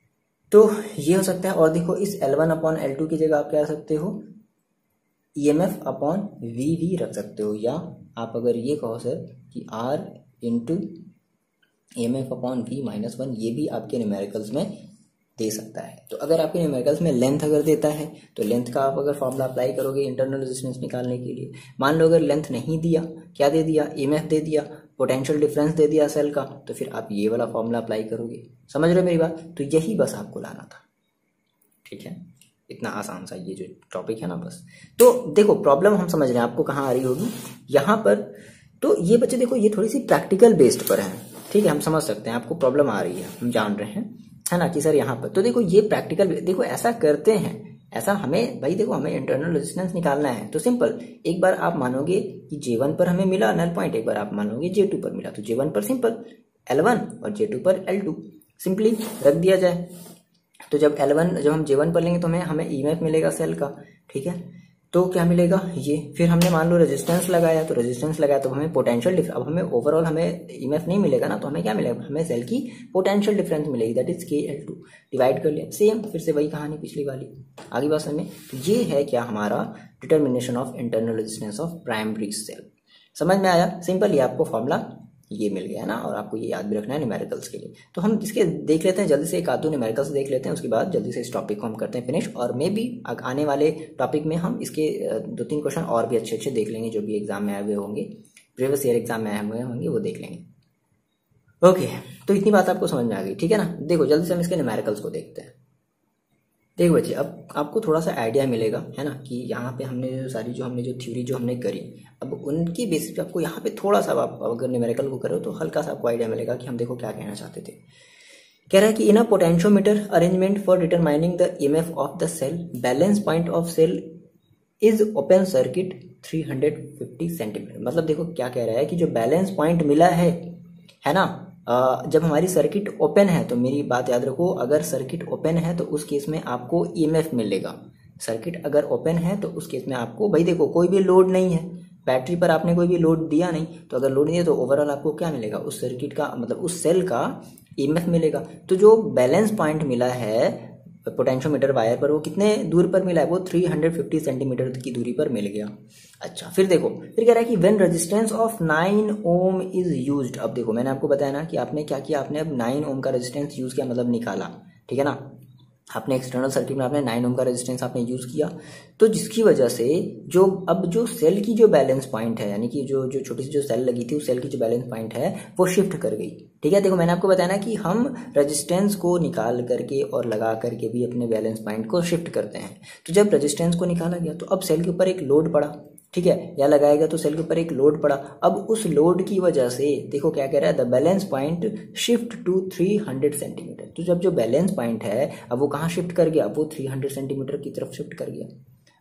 S1: तो ये हो सकता है, और देखो इस L one upon L two की जगह आप क्या रख सकते हो, ईएमएफ अपॉन वी भी रख सकते हो, या आप अगर ये कहो सर कि R into EMF upon V minus one, ये भी आपके न्यूमेरिकल्स में दे सकता है। तो अगर आपके न्यूमेरिकल्स में लेंथ अगर देता है, तो लेंथ का आप अगर फॉर्मूला अप्लाई करोगे इंटरनल रेजिस्टेंस निकालने के लिए, मान लो अगर लेंथ नहीं दिया, क्या दे दिया, ईएमएफ दे दिया, पोटेंशियल डिफरेंस दे दिया सेल का, तो फिर आप ये वाला फॉर्मूला अप्लाई करोगे। समझ रहे हो मेरी बात, तो यही बस आपको लाना था, ठीक है। इतना आसान सा ये जो टॉपिक है ना, बस। तो देखो प्रॉब्लम हम समझ रहे हैं आपको कहाँ आ रही होगी, यहाँ पर। तो ये बच्चे देखो, ये थोड़ी सी प्रैक्टिकल बेस्ड पर है, ठीक है। हम समझ सकते हैं आपको प्रॉब्लम आ रही है, हम जान रहे हैं, है ना, कि सर यहाँ पर। तो देखो ये प्रैक्टिकल, देखो ऐसा करते हैं, ऐसा हमें भाई देखो हमें इंटरनल रेजिस्टेंस निकालना है, तो सिंपल, एक बार आप मानोगे कि जे वन पर हमें मिला नल पॉइंट, एक बार आप मानोगे जे टू पर मिला, तो जे वन पर सिंपल एल वन और जे टू पर एल टू, सिंपली रख दिया जाए। तो जब एल वन, जब हम जे वन पर लेंगे तो हमें हमें ईएमएफ मिलेगा सेल का, ठीक है। तो क्या मिलेगा ये, फिर हमने मान लो रेजिस्टेंस लगाया, तो रेजिस्टेंस लगाया तो हमें पोटेंशियल डिफरेंस, अब हमें ओवरऑल हमें ईएमएफ नहीं मिलेगा ना, तो हमें क्या मिलेगा, हमें सेल की पोटेंशियल डिफरेंस मिलेगी, that is K L two. Divide कर लिया, सेम फिर से वही कहानी पिछली वाली। आगे बात समझ में, तो ये है क्या हमारा determination of internal resistance of primary cell. समझ में आया, सिंपल, ये आपको फॉर्मूला ये मिल गया है ना, और आपको ये याद भी रखना है न्यूमेरिकल्स के लिए। तो हम इसके देख लेते हैं जल्दी से, एक आध दो न्यूमेरिकल्स देख लेते हैं, उसके बाद जल्दी से इस टॉपिक को हम करते हैं फिनिश। और मे भी आने वाले टॉपिक में हम इसके दो तीन क्वेश्चन और भी अच्छे अच्छे देख लेंगे, जो भी एग्जाम में आए हुए होंगे, प्रीवियस ईयर एग्जाम में आए हुए होंगे, वो देख लेंगे। ओके, तो इतनी बात आपको समझ में आ गई, ठीक है ना। देखो जल्दी से हम इसके न्यूमेरिकल्स को देखते हैं। देखो बच्चे, अब आपको थोड़ा सा आइडिया मिलेगा, है ना, कि यहाँ पे हमने जो सारी जो हमने जो थ्योरी जो हमने करी, अब उनकी बेसिस पे आपको यहाँ पे थोड़ा सा, आप अगर न्यूमेरिकल को करो तो हल्का सा आपको आइडिया मिलेगा कि हम देखो क्या कहना चाहते थे। कह रहा है कि in a potentiometer arrangement for determining the EMF of the cell, balance point of cell is open circuit three hundred fifty centimetre. मतलब देखो क्या कह रहा है कि जो बैलेंस पॉइंट मिला है है ना, जब हमारी सर्किट ओपन है, तो मेरी बात याद रखो, अगर सर्किट ओपन है तो उस केस में आपको ईएमएफ मिलेगा। सर्किट अगर ओपन है तो उस केस में आपको, भाई देखो कोई भी लोड नहीं है, बैटरी पर आपने कोई भी लोड दिया नहीं, तो अगर लोड नहीं है तो ओवरऑल आपको क्या मिलेगा, उस सर्किट का मतलब उस सेल का ईएमएफ मिलेगा। तो जो बैलेंस पॉइंट मिला है पोटेंशियोमीटर वायर पर, वो कितने दूर पर मिला है, वो थ्री हंड्रेड फिफ्टी सेंटीमीटर की दूरी पर मिल गया। अच्छा, फिर देखो, फिर कह रहा है कि when resistance of nine ohm is used. अब देखो मैंने आपको बताया ना कि आपने क्या किया, आपने अब नाइन ओम का रेजिस्टेंस यूज किया, मतलब निकाला, ठीक है ना। आपने एक्सटर्नल सर्किट में आपने नाइन ओम का रेजिस्टेंस आपने यूज किया, तो जिसकी वजह से जो अब जो सेल की जो बैलेंस पॉइंट है, यानी कि जो जो छोटी सी जो सेल लगी थी, उस सेल की जो बैलेंस पॉइंट है वो शिफ्ट कर गई, ठीक है। देखो मैंने आपको बताया ना कि हम रेजिस्टेंस को निकाल करके और लगा करके भी अपने बैलेंस पॉइंट को शिफ्ट करते हैं। तो जब रेजिस्टेंस को निकाला गया तो अब सेल के ऊपर एक लोड पड़ा, ठीक है, या लगाएगा तो सेल के ऊपर एक लोड पड़ा। अब उस लोड की वजह से देखो क्या कह रहा है, the balance point shift to three hundred centimetre. तो जब जो बैलेंस पॉइंट है अब वो कहाँ शिफ्ट कर गया, वो थ्री हंड्रेड सेंटीमीटर की तरफ शिफ्ट कर गया।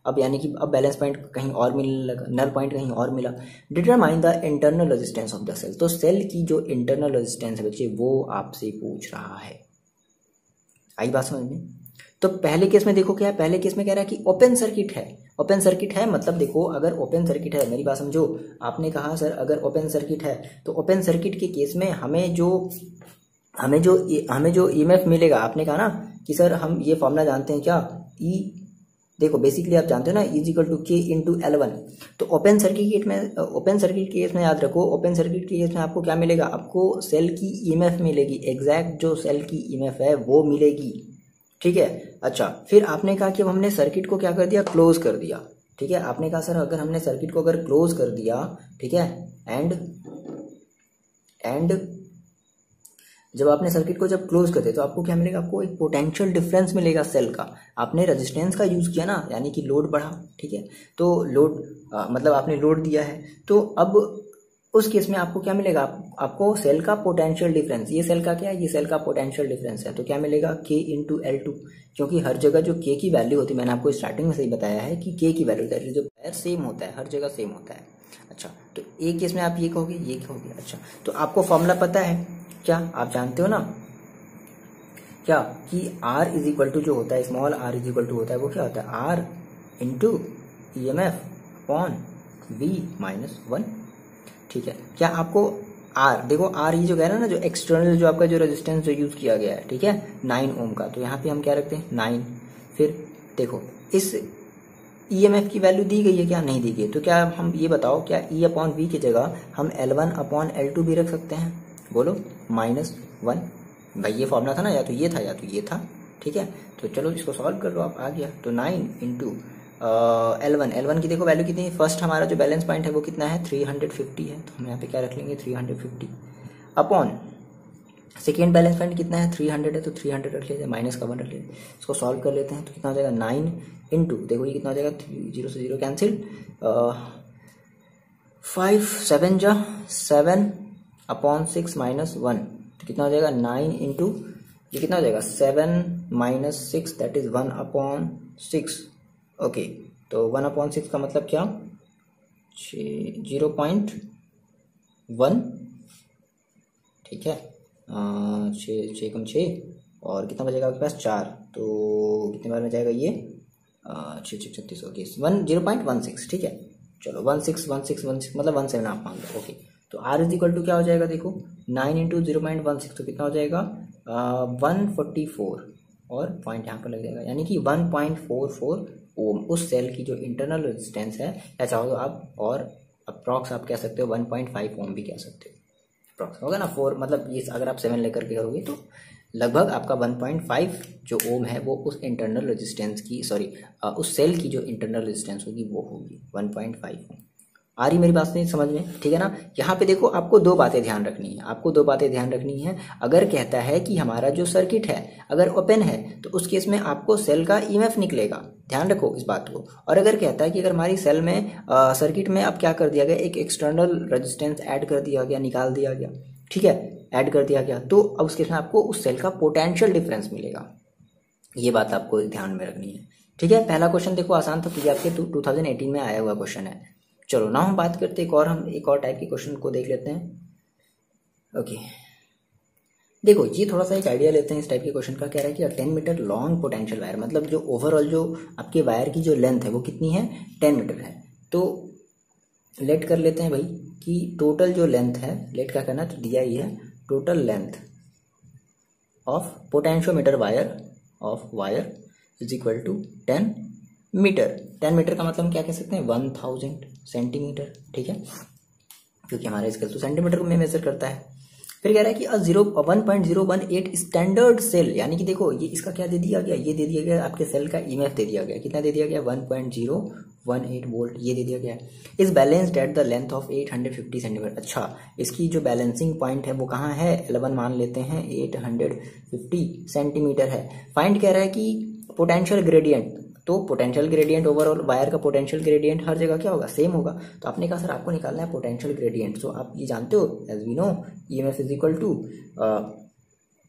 S1: अब यानी कि अब बैलेंस पॉइंट कहीं और मिलने लगा, नल पॉइंट कहीं और मिला। Determine the internal resistance of the cell, तो सेल की जो इंटरनल रेजिस्टेंस है बच्चे वो आपसे पूछ रहा है। आई बात समझ में? तो पहले केस में देखो क्या है, पहले केस में कह रहा है कि ओपन सर्किट है। ओपन सर्किट है मतलब देखो अगर ओपन सर्किट है, मेरी बात समझो, आपने कहा सर अगर ओपन सर्किट है तो ओपन सर्किट के केस में हमें जो हमें जो हमें जो ईएमएफ मिलेगा, आपने कहा ना कि सर हम ये फॉर्मूला जानते हैं क्या, ई देखो बेसिकली आप जानते हो ना is equal to K into L one. तो ओपन सर्किट में ओपन सर्किट के केस में याद रखो, ओपन सर्किट के केस में आपको क्या मिलेगा, आपको सेल की ईएमएफ मिलेगी, एग्जैक्ट जो सेल की ईएमएफ है वो मिलेगी, ठीक है। अच्छा, फिर आपने कहा कि अब हमने सर्किट को क्या कर दिया, क्लोज कर दिया, ठीक है। आपने कहा सर अगर हमने सर्किट को अगर क्लोज कर दिया, ठीक है, एंड एंड जब आपने सर्किट को जब क्लोज कर दिया तो आपको क्या मिलेगा, आपको एक पोटेंशियल डिफरेंस मिलेगा सेल का। आपने रेजिस्टेंस का यूज किया ना, यानी कि लोड बढ़ा, ठीक है, तो लोड मतलब आपने लोड दिया है, तो अब उस केस में आपको क्या मिलेगा, आप, आपको सेल का पोटेंशियल डिफरेंस, ये सेल का क्या है, ये सेल का पोटेंशियल डिफरेंस है, तो क्या मिलेगा के इंटू एल टू, क्योंकि हर जगह जो के की वैल्यू होती है, मैंने आपको स्टार्टिंग में से ही बताया है कि के की वैल्यू दैट इज जो वायर सेम होता है, हर जगह सेम होता है। अच्छा, तो एक केस में आप ये कहोगे, ये कहोगे। अच्छा, तो आपको फॉर्मूला पता है क्या, आप जानते हो ना क्या कि R इज इक्वल टू जो होता है, small r is equal to होता है वो क्या होता है, R into E M F upon V minus one, ठीक है। क्या आपको R देखो, R ये जो कह रहा है ना, जो एक्सटर्नल जो आपका जो रेजिस्टेंस जो यूज किया गया है, ठीक है, नाइन ओम का, तो यहाँ पे हम क्या रखते हैं नाइन। फिर देखो इस ई एम एफ की वैल्यू दी गई है क्या, नहीं दी गई, तो क्या हम ये बताओ क्या E अपॉन वी की जगह हम L one upon L two भी रख सकते हैं, बोलो, माइनस वन। भाई ये फॉर्मूला था ना, या तो ये था या तो ये था, ठीक है। तो चलो इसको सॉल्व कर लो आप, आ गया। तो nine into L one, L one की देखो वैल्यू कितनी है, फर्स्ट हमारा जो बैलेंस पॉइंट है वो कितना है, थ्री हंड्रेड फिफ्टी है, तो हम यहाँ पे क्या रख लेंगे, three hundred fifty upon second balance point कितना है, थ्री हंड्रेड है, तो थ्री हंड्रेड रख लेते हैं, माइनस का वन रख लेते हैं, इसको सॉल्व कर लेते हैं। तो कितना हो जाएगा, नाइन इंटू देखो ये कितना हो जाएगा, जीरो से जीरो कैंसिल, फाइव सेवन जा seven upon six minus one, तो कितना हो जाएगा, नाइन इंटू ये कितना हो जाएगा, seven minus six that is one upon six, okay. तो वन अपॉन सिक्स का मतलब क्या, जीरो पॉइंट वन, ठीक है, छः छः कम छः और कितना बचेगा आपके पास, चार, तो कितने बार में जाएगा ये, छः छः छत्तीस, okay, one zero point one six, ठीक है। चलो one six one six one six मतलब वन सेवन आप मान लो, ओके। तो R इज इक्वल टू क्या हो जाएगा, देखो nine into zero point one six, तो कितना हो जाएगा, वन फोर्टी फोर और पॉइंट यहाँ पर लग जाएगा, यानी कि one point four four ohm उस सेल की जो इंटरनल रेजिस्टेंस है, या चाहो तो आप और अप्रॉक्स आप कह सकते हो वन पॉइंट फाइव ओम भी कह सकते हो, अप्रॉक्स होगा ना, फोर मतलब ये अगर आप सेवन लेकर के करोगे तो लगभग आपका वन पॉइंट फाइव जो ओम है वो उस इंटरनल रेजिस्टेंस की, सॉरी उस सेल की जो इंटरनल रेजिस्टेंस होगी वो होगी वन पॉइंट फाइव ओम। आ रही मेरी बात नहीं समझ में, ठीक है ना। यहाँ पे देखो आपको दो बातें ध्यान रखनी है, आपको दो बातें ध्यान रखनी है। अगर कहता है कि हमारा जो सर्किट है अगर ओपन है तो उस केस में आपको सेल का ईएमएफ निकलेगा, ध्यान रखो इस बात को। और अगर कहता है कि अगर हमारी सेल में आ, सर्किट में अब क्या कर दिया गया, एक एक्सटर्नल रेजिस्टेंस ऐड कर दिया गया, निकाल दिया गया, ठीक है, ऐड कर दिया गया, तो अब उस केस में आपको उस सेल का पोटेंशियल डिफरेंस मिलेगा। ये बात आपको ध्यान में रखनी है, ठीक है। पहला क्वेश्चन देखो आसान था क्योंकि आपके टू थाउजेंड एटीन में आया हुआ क्वेश्चन है। चलो ना हम बात करते एक और, हम एक और टाइप के क्वेश्चन को देख लेते हैं। ओके, देखो ये थोड़ा सा एक आइडिया लेते हैं इस टाइप के क्वेश्चन का। कह रहा है कि ten metre long potential wire, मतलब जो ओवरऑल जो आपके वायर की जो लेंथ है वो कितनी है, टेन मीटर है। तो लेट कर लेते हैं भाई कि टोटल जो लेंथ है, लेट क्या करना, तो दिया ही है total length of potentiometer wire of wire is equal to ten metre. Ten metre का मतलब क्या कह सकते हैं, वन थाउजेंड सेंटीमीटर, ठीक है, क्योंकि हमारा स्केल तो सेंटीमीटर में मेजर करता है। फिर कह रहा है कि a zero one point zero one eight standard cell, यानी कि देखो ये इसका क्या दे दिया गया, ये दे दिया गया आपके सेल का ईएमएफ दे दिया गया, कितना दे दिया गया, one point zero one eight volt ये दे दिया गया है। Is balanced at the length of eight hundred fifty centimetre. अच्छा, इसकी जो बैलेंसिंग पॉइंट है वो कहाँ है, इलेवन मान लेते हैं, एट हंड्रेड फिफ्टी सेंटीमीटर है। फाइंड कह रहा है कि पोटेंशियल ग्रेडियंट, तो पोटेंशियल ग्रेडियंट ओवरऑल वायर का पोटेंशियल ग्रेडियंट हर जगह क्या होगा, सेम होगा। तो आपने कहा सर आपको निकालना है पोटेंशियल ग्रेडियंट। सो आप ये जानते हो, as we know EMF is equal to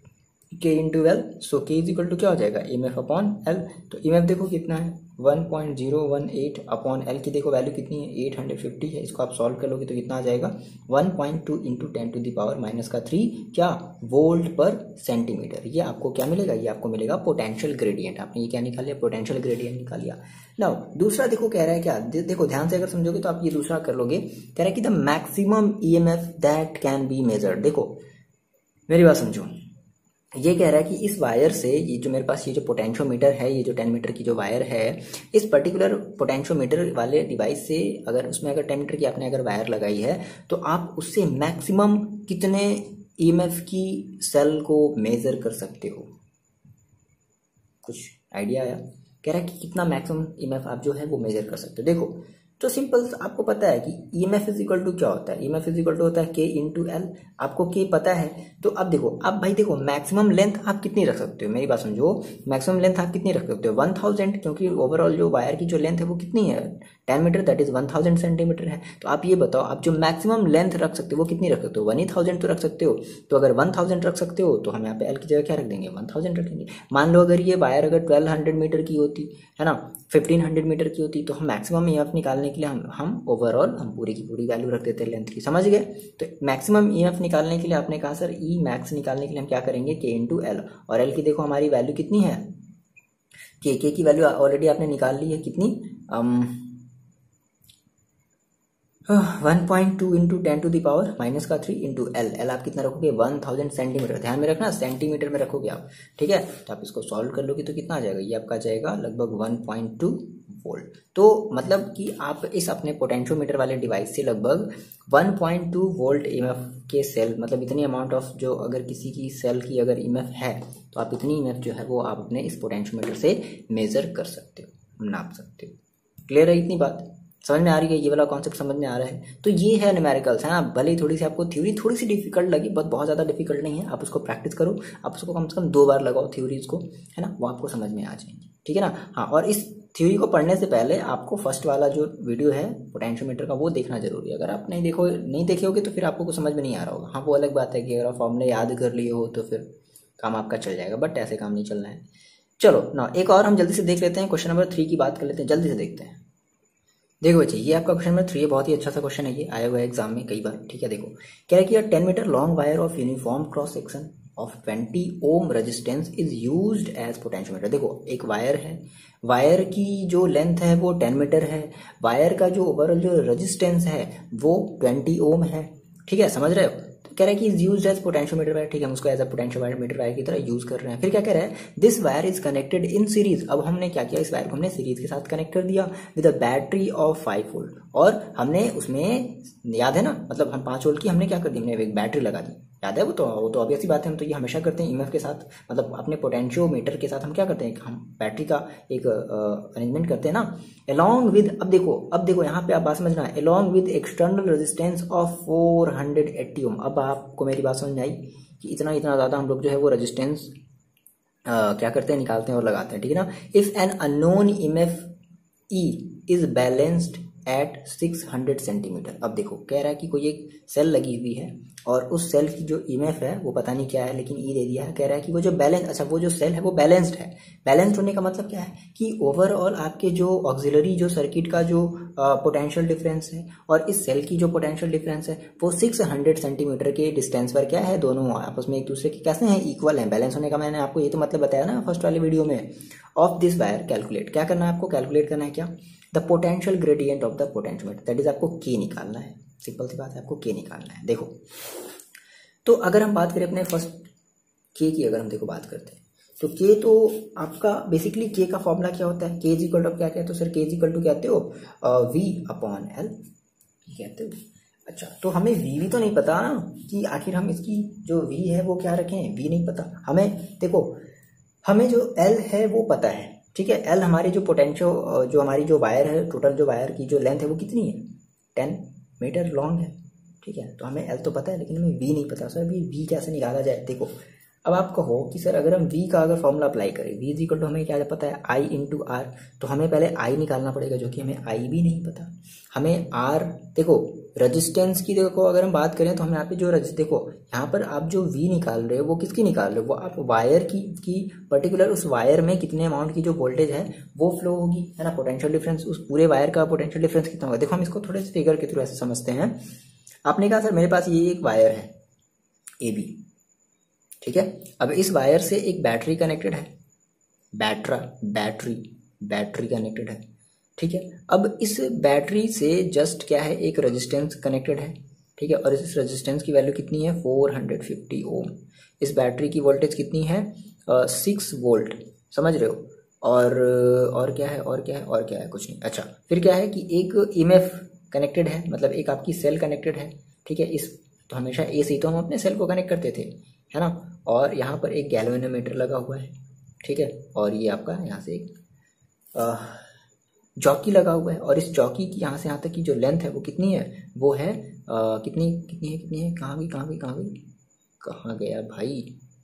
S1: K into L, so K is equal to क्या हो जाएगा E M F upon L. तो ई एम एफ देखो कितना है one point zero one eight upon L की देखो वैल्यू कितनी है एट हंड्रेड फिफ्टी है। इसको आप सॉल्व कर लोगे तो कितना आ जाएगा one point two into ten to the power minus का थ्री क्या वोल्ट पर सेंटीमीटर। ये आपको क्या मिलेगा, ये आपको मिलेगा पोटेंशियल ग्रेडियंट। आपने ये क्या निकाल लिया, पोटेंशियल ग्रेडियंट निकाल लिया। नाउ दूसरा देखो कह रहा है क्या, देखो ध्यान से अगर समझोगे तो आप ये दूसरा कर लोगे। कह रहा है कि the maximum E M F that can be measured. देखो मेरी बात समझो, ये कह रहा है कि इस वायर से, ये जो मेरे पास ये जो पोटेंशियोमीटर है, ये जो टेन मीटर की जो वायर है, इस पर्टिकुलर पोटेंशियोमीटर वाले डिवाइस से अगर उसमें अगर टेन मीटर की आपने अगर वायर लगाई है तो आप उससे मैक्सिमम कितने ई एम एफ की सेल को मेजर कर सकते हो। कुछ आइडिया आया? कह रहा है कि कितना मैक्सिमम ई एम एफ आप जो है वो मेजर कर सकते हो। देखो तो सिंपल आपको पता है कि E M F is equal to क्या होता है, E M F is equal to होता है के इंटू एल। आपको के पता है तो अब देखो, अब भाई देखो मैक्सिमम लेंथ आप कितनी रख सकते हो, मेरी बात समझो, मैक्सिमम लेंथ आप कितनी रख सकते हो वन थाउजेंड, क्योंकि ओवरऑल जो वायर की जो लेंथ है वो कितनी है ten metre, that is one thousand centimetre है। तो आप ये बताओ आप जो मैक्सिमम लेंथ रख सकते हो वो कितनी रख सकते हो, वन ही थाउजेंड तो रख सकते हो। तो अगर वन थाउजेंड रख सकते हो तो हम यहाँ पे एल की जगह क्या रख देंगे, वन थाउजेंड रखेंगे। मान लो अगर ये वायर अगर ट्वेल्व हंड्रेड मीटर की होती है ना, फिफ्टीन हंड्रेड मीटर की होती, तो हम मैक्सिमम ई एम एफ निकालने के लिए हम हम ओवरऑल हम पूरी की पूरी वैल्यू रख देते हैं लेंथ की, समझ गए। तो मैक्सिमम ई एम एफ निकालने के लिए आपने कहा सर ई मैक्स निकालने के लिए हम क्या करेंगे, के इंटू एल। और एल की देखो हमारी वैल्यू कितनी है, के के की वैल्यू ऑलरेडी आपने निकाल ली है कितनी, one point two into ten to the power minus का थ्री इंटू एल। एल आप कितना रखोगे वन थाउजेंड सेंटीमीटर, ध्यान में रखना सेंटीमीटर में रखोगे आप, ठीक है। तो आप इसको सॉल्व कर लोगे तो कितना आ जाएगा, ये आपका आ जाएगा लगभग वन पॉइंट टू वोल्ट। तो मतलब कि आप इस अपने पोटेंशियोमीटर वाले डिवाइस से लगभग one point two volt E M F के सेल, मतलब इतनी अमाउंट ऑफ जो अगर किसी की सेल की अगर ई एम एफ है तो आप इतनी ई एम एफ जो है वो आप अपने इस पोटेंशियोमीटर से मेजर कर सकते हो, नाप सकते हो। क्लियर है इतनी बात, समझ में आ रही है, ये वाला कॉन्सेप्ट समझ में आ रहा है। तो ये है न्यूमेरिकल्स है ना, भले ही थोड़ी सी आपको थ्योरी थोड़ी सी डिफिकल्ट लगी, बहुत बहुत ज़्यादा डिफिकल्ट नहीं है। आप उसको प्रैक्टिस करो, आप उसको कम से कम दो बार लगाओ थ्योरीज को, है ना, वो आपको समझ में आ जाएंगी, ठीक है ना। हाँ, और इस थ्योरी को पढ़ने से पहले आपको फर्स्ट वाला जो वीडियो है पोटेंशियोमीटर का वो देखना जरूरी है। अगर आप नहीं देखो नहीं देखे होगे तो फिर आपको कुछ समझ में नहीं आ रहा होगा। हाँ, वो अलग बात है कि अगर आप फॉर्मूले याद कर लिए हो तो फिर काम आपका चल जाएगा, बट ऐसे काम नहीं चलना है। चलो ना, एक और हम जल्दी से देख लेते हैं, क्वेश्चन नंबर थ्री की बात कर लेते हैं, जल्दी से देखते हैं। देखो बच्चे, ये आपका क्वेश्चन नंबर थ्री है, बहुत ही अच्छा सा क्वेश्चन है, ये आया हुआ है एग्जाम में कई बार, ठीक है। देखो क्या है कि ten metre long wire of uniform cross section of twenty ohm resistance is used as potentiometer. देखो एक वायर है, वायर की जो लेंथ है वो टेन मीटर है, वायर का जो ओवरऑल जो रेजिस्टेंस है वो ट्वेंटी ओम है, ठीक है, समझ रहे हो। कह रहा है कि is used as potentiometer wire, ठीक है, हम उसको एज अ पोटेंशियोमीटर वायर की तरह यूज कर रहे हैं। फिर क्या कह रहा है, this wire is connected in series. अब हमने क्या किया, इस वायर को हमने सीरीज के साथ कनेक्ट कर दिया with a battery of five volt, और हमने उसमें याद है ना, मतलब हम पांच वोल्ट की हमने क्या कर दी, हमने एक बैटरी लगा दी, याद है वो तो वो तो ऑब्वियस सी बात है, हम तो ये हमेशा करते हैं ई एम एफ के साथ, मतलब अपने पोटेंशियोमीटर के साथ हम क्या करते हैं, हम बैटरी का एक अरेंजमेंट करते हैं ना, अलॉन्ग विद। अब देखो अब देखो यहाँ पे आप बात समझना, along with external resistance of four hundred eighty ohm. अब आपको मेरी बात समझ में आई कि इतना इतना ज्यादा हम लोग जो है वो रेजिस्टेंस क्या करते हैं, निकालते हैं और लगाते हैं, ठीक है ना। If an unknown E M F E is balanced at six hundred centimetre. अब देखो कह रहा है कि कोई एक सेल लगी हुई है और उस सेल की जो ई एम एफ है वो पता नहीं क्या है, लेकिन ई दे दिया है। कह रहा है कि वो जो बैलेंस, अच्छा वो जो सेल है वो बैलेंस्ड है। बैलेंस्ड होने का मतलब क्या है कि ओवरऑल आपके जो ऑक्सिलरी जो सर्किट का जो पोटेंशियल डिफरेंस है और इस सेल की जो पोटेंशियल डिफरेंस है वो सिक्स हंड्रेड सेंटीमीटर के डिस्टेंस पर क्या है, दोनों आपस में एक दूसरे के कैसे हैं, इक्वल है। बैलेंस होने का मैंने आपको ये तो मतलब बताया ना फर्स्ट वाले वीडियो में। ऑफ दिस वायर कैलकुलेट, क्या करना है आपको, कैलकुलेट करना है क्या, the potential gradient of the potentiometer, that is आपको के निकालना है, सिंपल सी बात है, आपको के निकालना है। देखो तो अगर हम बात करें अपने फर्स्ट के की, अगर हम देखो बात करते हैं तो के तो आपका बेसिकली के का फॉर्मूला क्या होता है, के इज इक्वल टू क्या कहते हो सर, के इज इक्वल टू कहते हो वी अपॉन एल कहते हो। अच्छा तो हमें वी भी तो नहीं पता ना कि आखिर हम इसकी जो वी है वो क्या रखें, वी नहीं पता हमें। देखो हमें जो एल है वो पता है, ठीक है, एल हमारी जो पोटेंशियल जो हमारी जो वायर है, टोटल जो वायर की जो लेंथ है वो कितनी है, टेन मीटर लॉन्ग है, ठीक है। तो हमें एल तो पता है लेकिन हमें वी नहीं पता। सर अभी वी कैसे निकाला जाए, देखो अब आप कहो कि सर अगर हम V का अगर फॉर्मूला अप्लाई करें, V इज इक्वल टू हमें क्या पता है I इंटू आर, तो हमें पहले I निकालना पड़ेगा जो कि हमें I भी नहीं पता। हमें R, देखो रेजिस्टेंस की देखो अगर हम बात करें तो हम यहाँ पे जो रजिस्ट देखो यहाँ पर आप जो V निकाल रहे हो वो किसकी निकाल रहे हो, वो आप वायर की की पर्टिकुलर उस वायर में कितने अमाउंट की जो वोल्टेज है वो फ्लो होगी, है ना। पोटेंशियल डिफरेंस, उस पूरे वायर का पोटेंशियल डिफरेंस कितना होगा। देखो हम इसको थोड़े से फिगर के थ्रू ऐसे समझते हैं। आपने कहा सर मेरे पास ये एक वायर है ए बी, ठीक है। अब इस वायर से एक बैटरी कनेक्टेड है, बैटरा बैटरी बैटरी कनेक्टेड है, ठीक है। अब इस बैटरी से जस्ट क्या है एक रेजिस्टेंस कनेक्टेड है, ठीक है। और इस रेजिस्टेंस की वैल्यू कितनी है फोर हंड्रेड फिफ्टी ओम। इस बैटरी की वोल्टेज कितनी है सिक्स वोल्ट, समझ रहे हो। और और क्या है और क्या है और क्या है कुछ नहीं। अच्छा फिर क्या है कि एक ईएमएफ कनेक्टेड है, मतलब एक आपकी सेल कनेक्टेड है, ठीक है। इस तो हमेशा ए से तो हम अपने सेल को कनेक्ट करते थे, है ना। और यहाँ पर एक गैल्वेनोमीटर लगा हुआ है, ठीक है। और ये आपका यहाँ से एक जॉकी लगा हुआ है, और इस जॉकी की यहाँ से यहाँ तक की जो लेंथ है वो कितनी है, वो है आ, कितनी कितनी है कितनी है कहाँ गई कहाँ गई कहाँ गई कहाँ गया भाई,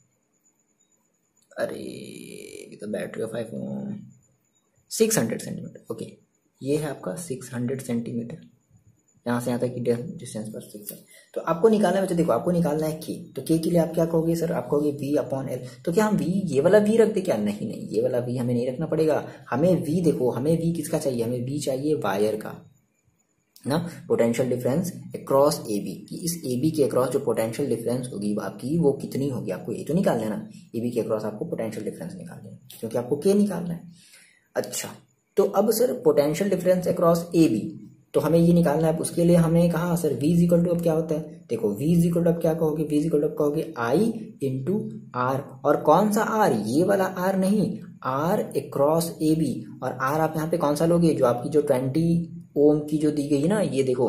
S1: अरे तो battery of five six hundred centimetre, okay. ये है आपका सिक्स हंड्रेड सेंटीमीटर, यहाँ से यहाँ तक की डिस्टेंस पर सिक्स है। तो आपको निकालना है, देखो आपको निकालना है के, तो के के लिए आप क्या कहोगे सर, आप कहोगे वी अपॉन एल। तो क्या हम वी ये वाला वी रख दे क्या, नहीं नहीं ये वाला वी हमें नहीं रखना पड़ेगा। हमें वी देखो हमें वी किसका चाहिए, हमें वी चाहिए वायर का ना, potential difference across A B, कि इस ए बी के अक्रॉस जो पोटेंशियल डिफरेंस होगी आपकी वो कितनी होगी, आपको ये तो निकाल लेना, ए बी के अक्रॉस आपको पोटेंशियल डिफरेंस निकाल लेना, क्योंकि आपको के निकालना है। अच्छा तो अब sir potential difference across A B, तो हमें ये निकालना है। उसके लिए हमें कहा sir v is equal to अब क्या होता है, देखो v इज इक्वल टू अब क्या कहोगे, v इज इक्वल टू अब कहोगे i इंटू आर, और कौन सा r, ये वाला r नहीं, r अक्रॉस ए बी। और r आप यहाँ पे कौन सा लोगे, जो आपकी जो ट्वेंटी ओम की जो दी गई ना, ये देखो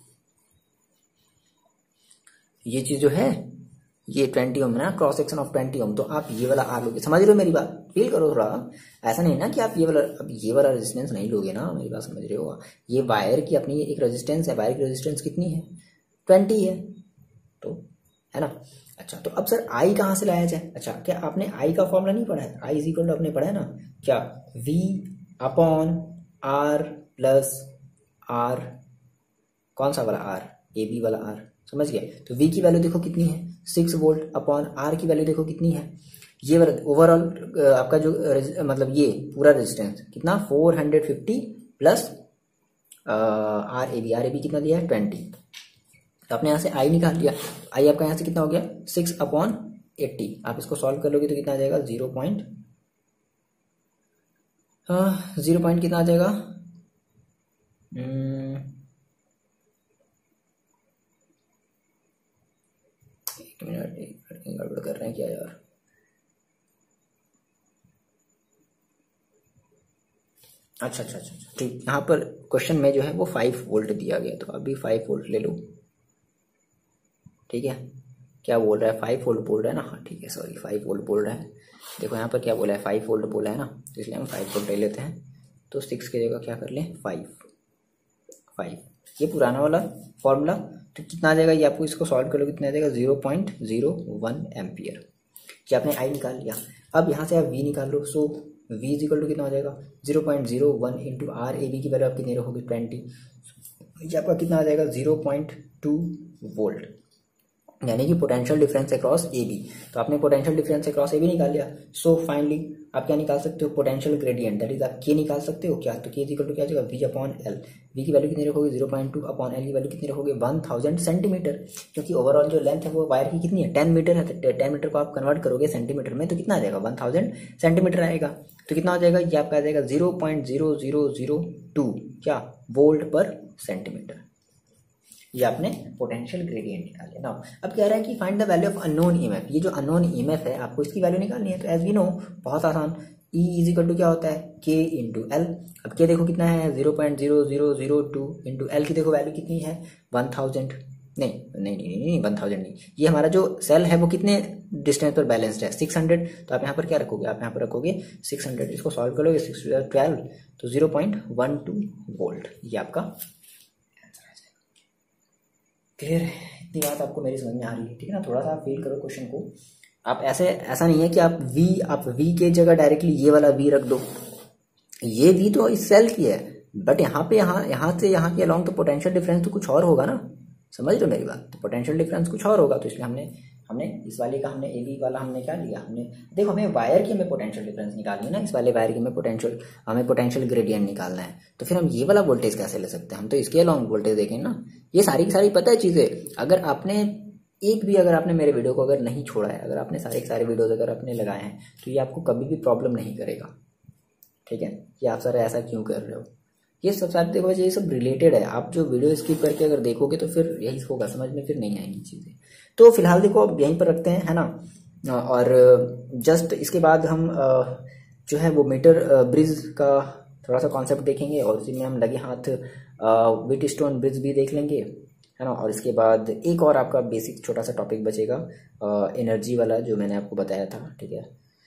S1: ये चीज जो है ये ट्वेंटी ओम ना, cross section of twenty ohm, तो आप ये वाला आर लोगे। समझ रहे हो मेरी बात, फील करो थोड़ा, ऐसा नहीं ना कि आप ये वाला अब ये वाला रेजिस्टेंस नहीं लोगे ना, मेरी बात समझ रहे हो। ये वायर की अपनी एक रेजिस्टेंस है, वायर की रेजिस्टेंस कितनी है ट्वेंटी है, तो है ना। अच्छा तो अब सर आई कहाँ से लाया जाए, अच्छा क्या आपने आई का फॉर्मूला नहीं पढ़ा है, आई इज इक्वल टू आपने पढ़ा है ना, क्या V upon R plus R, कौन सा वाला आर, ए बी वाला आर, समझ गए। तो V की वैल्यू देखो कितनी है सिक्स वोल्ट, अपॉन R की वैल्यू देखो कितनी है, ये वाला ओवरऑल आपका जो मतलब ये पूरा रेजिस्टेंस कितना four hundred fifty plus R A B, R A B कितना दिया है ट्वेंटी। तो आपने यहाँ से I निकाल लिया, I आपका यहाँ से कितना हो गया सिक्स अपॉन एट्टी। आप इसको सॉल्व कर लोगे तो कितना आ जाएगा जीरो पॉइंट जीरो पॉइंट कितना आ जाएगा, एक मिनट एक गड़बड़ कर रहे हैं क्या यार, अच्छा अच्छा अच्छा ठीक, यहाँ पर क्वेश्चन में जो है वो फाइव वोल्ट दिया गया, तो अभी फाइव वोल्ट ले लो, ठीक है। क्या बोल रहा है फाइव वोल्ट बोल रहा है ना, हाँ ठीक है सॉरी फाइव वोल्ट बोल रहा है। देखो यहाँ पर क्या बोला है फाइव वोल्ट बोला है ना, तो इसलिए हम फाइव वोल्ट ले लेते हैं। तो सिक्स की जगह क्या कर लें फाइव, फाइव ये पुराना वाला फॉर्मूला, तो कितना आ जाएगा ये आपको इसको सॉल्व कर लो कितना आ जाएगा zero point zero one ampere, कि आपने आई निकाल लिया। अब यहाँ से आप वी निकाल लो, so V is equal to कितना हो जाएगा zero point zero one into R A B की वैल्यू आप कितनी रखोगे ट्वेंटी, ये आपका कितना आ जाएगा जीरो पॉइंट टू वोल्ट, यानी कि potential difference across A B. तो आपने potential difference across A B निकाल लिया, सो फाइनली आप क्या निकाल सकते हो पोटेंशियल ग्रेडियंट, दैट इज आप के निकाल सकते हो क्या, तो के इज इक्वल टू क्या जाएगा वी अपॉन एल, वी की वैल्यू कितनी रखोगे zero point two, upon L की वैल्यू कितनी रखोगे वन थाउजेंड सेंटीमीटर, क्योंकि ओवरऑल जो लेंथ है वो वायर की कितनी है टेन मीटर है, तो टेन मीटर को आप कन्वर्ट करोगे सेंटीमीटर में तो कितना आ जाएगा वन थाउजेंड सेंटीमीटर आएगा। तो कितना हो जाएगा ये आपका आ जाएगा zero point zero zero zero two क्या वोल्ट पर सेंटीमीटर, ये आपने पोटेंशियल ग्रेडियंट निकाल लिया ना। अब कह रहा है कि find the value of unknown EMF, ये जो अननोन ईएमएफ है आपको इसकी वैल्यू निकालनी है। तो एज वी नो बहुत आसान, E इज इक्वल टू क्या होता है K इंटू एल। अब के देखो कितना है zero point zero zero zero two into L की देखो वैल्यू कितनी है वन थाउजेंड, नहीं नहीं नहीं नहीं वन थाउजेंड नहीं, ये हमारा जो सेल है वो कितने डिस्टेंस पर बैलेंस्ड है सिक्स हंड्रेड, तो आप यहाँ पर क्या रखोगे, आप यहाँ पर रखोगे सिक्स हंड्रेड, इसको सॉल्व करोगे सिक्स ट्वेल्व, तो zero point one two volt, ये आपका क्लियर है। इतनी बात आपको मेरी समझ में आ रही है, ठीक है ना। थोड़ा सा आप फील करो क्वेश्चन को, आप ऐसे ऐसा नहीं है कि आप वी आप वी के जगह डायरेक्टली ये वाला वी रख दो, ये वी तो इस सेल की है, बट यहाँ पे यहाँ यहाँ से यहाँ के अलॉन्ग तो पोटेंशियल डिफरेंस तो कुछ और होगा ना, समझ लो मेरी बात। तो पोटेंशियल डिफरेंस कुछ और होगा, तो इसलिए हमने हमने इस वाले का हमने ए बी वाला हमने क्या लिया, हमने देखो हमें वायर की हमें पोटेंशियल डिफरेंस निकालनी है ना, इस वाले वायर की हमें पोटेंशियल हमें पोटेंशियल ग्रेडियंट निकालना है, तो फिर हम ये वाला वोल्टेज कैसे ले सकते हैं, हम तो इसके अलॉन्ग वोल्टेज देखें ना। ये सारी की सारी पता है चीज़ें, अगर आपने एक भी अगर आपने मेरे वीडियो को अगर नहीं छोड़ा है, अगर आपने सारे के सारे वीडियोज अगर आपने लगाए हैं, तो ये आपको कभी भी प्रॉब्लम नहीं करेगा, ठीक है। कि आप सर ऐसा क्यों कर रहे हो, ये सब सारे देखो ये सब रिलेटेड है। आप जो वीडियो स्किप करके अगर देखोगे तो फिर यही होगा, समझ में फिर नहीं आएंगी चीज़ें। तो फिलहाल देखो अब यहीं पर रखते हैं, है ना। और जस्ट इसके बाद हम जो है वो मीटर ब्रिज का थोड़ा सा कॉन्सेप्ट देखेंगे, और उसी में हम लगे हाथ व्हीट स्टोन ब्रिज भी देख लेंगे, है ना। और इसके बाद एक और आपका बेसिक छोटा सा टॉपिक बचेगा एनर्जी वाला, जो मैंने आपको बताया था, ठीक है।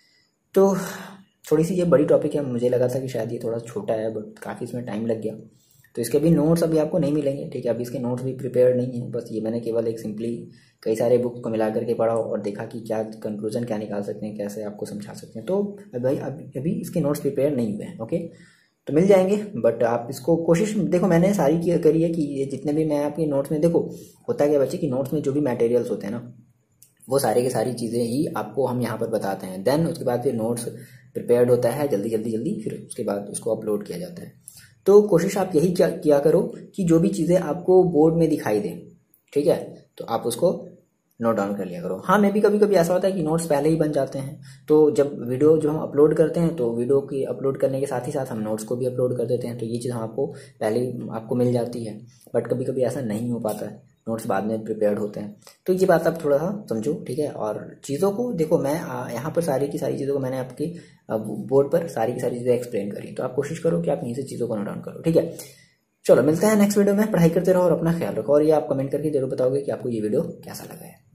S1: तो थोड़ी सी ये बड़ी टॉपिक है, मुझे लगा था कि शायद ये थोड़ा छोटा है, बट काफ़ी इसमें टाइम लग गया, तो इसके भी नोट्स अभी आपको नहीं मिलेंगे, ठीक है। अभी इसके नोट्स भी प्रिपेयर नहीं है, बस ये मैंने केवल एक सिंपली कई सारे बुक को मिला करके पढ़ा और देखा कि क्या कंक्लूजन क्या निकाल सकते हैं, कैसे आपको समझा सकते हैं। तो भाई अभी अभी इसके नोट्स प्रिपेयर नहीं हुए हैं, ओके। तो मिल जाएंगे, बट आप इसको कोशिश देखो मैंने सारी की करी है कि ये जितने भी मैं आपके नोट्स में, देखो होता क्या बच्चे कि नोट्स में जो भी मटेरियल्स होते हैं ना, वो सारी की सारी चीज़ें ही आपको हम यहाँ पर बताते हैं। देन उसके बाद फिर नोट्स प्रिपेयर्ड होता है जल्दी जल्दी जल्दी, फिर उसके बाद उसको अपलोड किया जाता है। तो कोशिश आप यही क्या किया करो कि जो भी चीज़ें आपको बोर्ड में दिखाई दें, ठीक है, तो आप उसको नोट डाउन कर लिया करो। हाँ मैं भी कभी कभी ऐसा होता है कि नोट्स पहले ही बन जाते हैं, तो जब वीडियो जो हम अपलोड करते हैं तो वीडियो की अपलोड करने के साथ ही साथ हम नोट्स को भी अपलोड कर देते हैं, तो ये चीज़ हम आपको पहले ही आपको मिल जाती है। बट कभी कभी ऐसा नहीं हो पाता है, नोट्स बाद में प्रिपेयर्ड होते हैं, तो ये बात आप थोड़ा सा समझो, ठीक है। और चीज़ों को देखो मैं यहाँ पर सारी की सारी चीज़ों को मैंने आपकी बोर्ड पर सारी की सारी चीज़ें एक्सप्लेन करी, तो आप कोशिश करो कि आप यहीं से चीज़ों को नोट डाउन करो, ठीक है। चलो मिलते हैं नेक्स्ट वीडियो में, पढ़ाई करते रहो और अपना ख्याल रखो, और ये आप कमेंट करके जरूर बताओगे कि आपको ये वीडियो कैसा लगा है।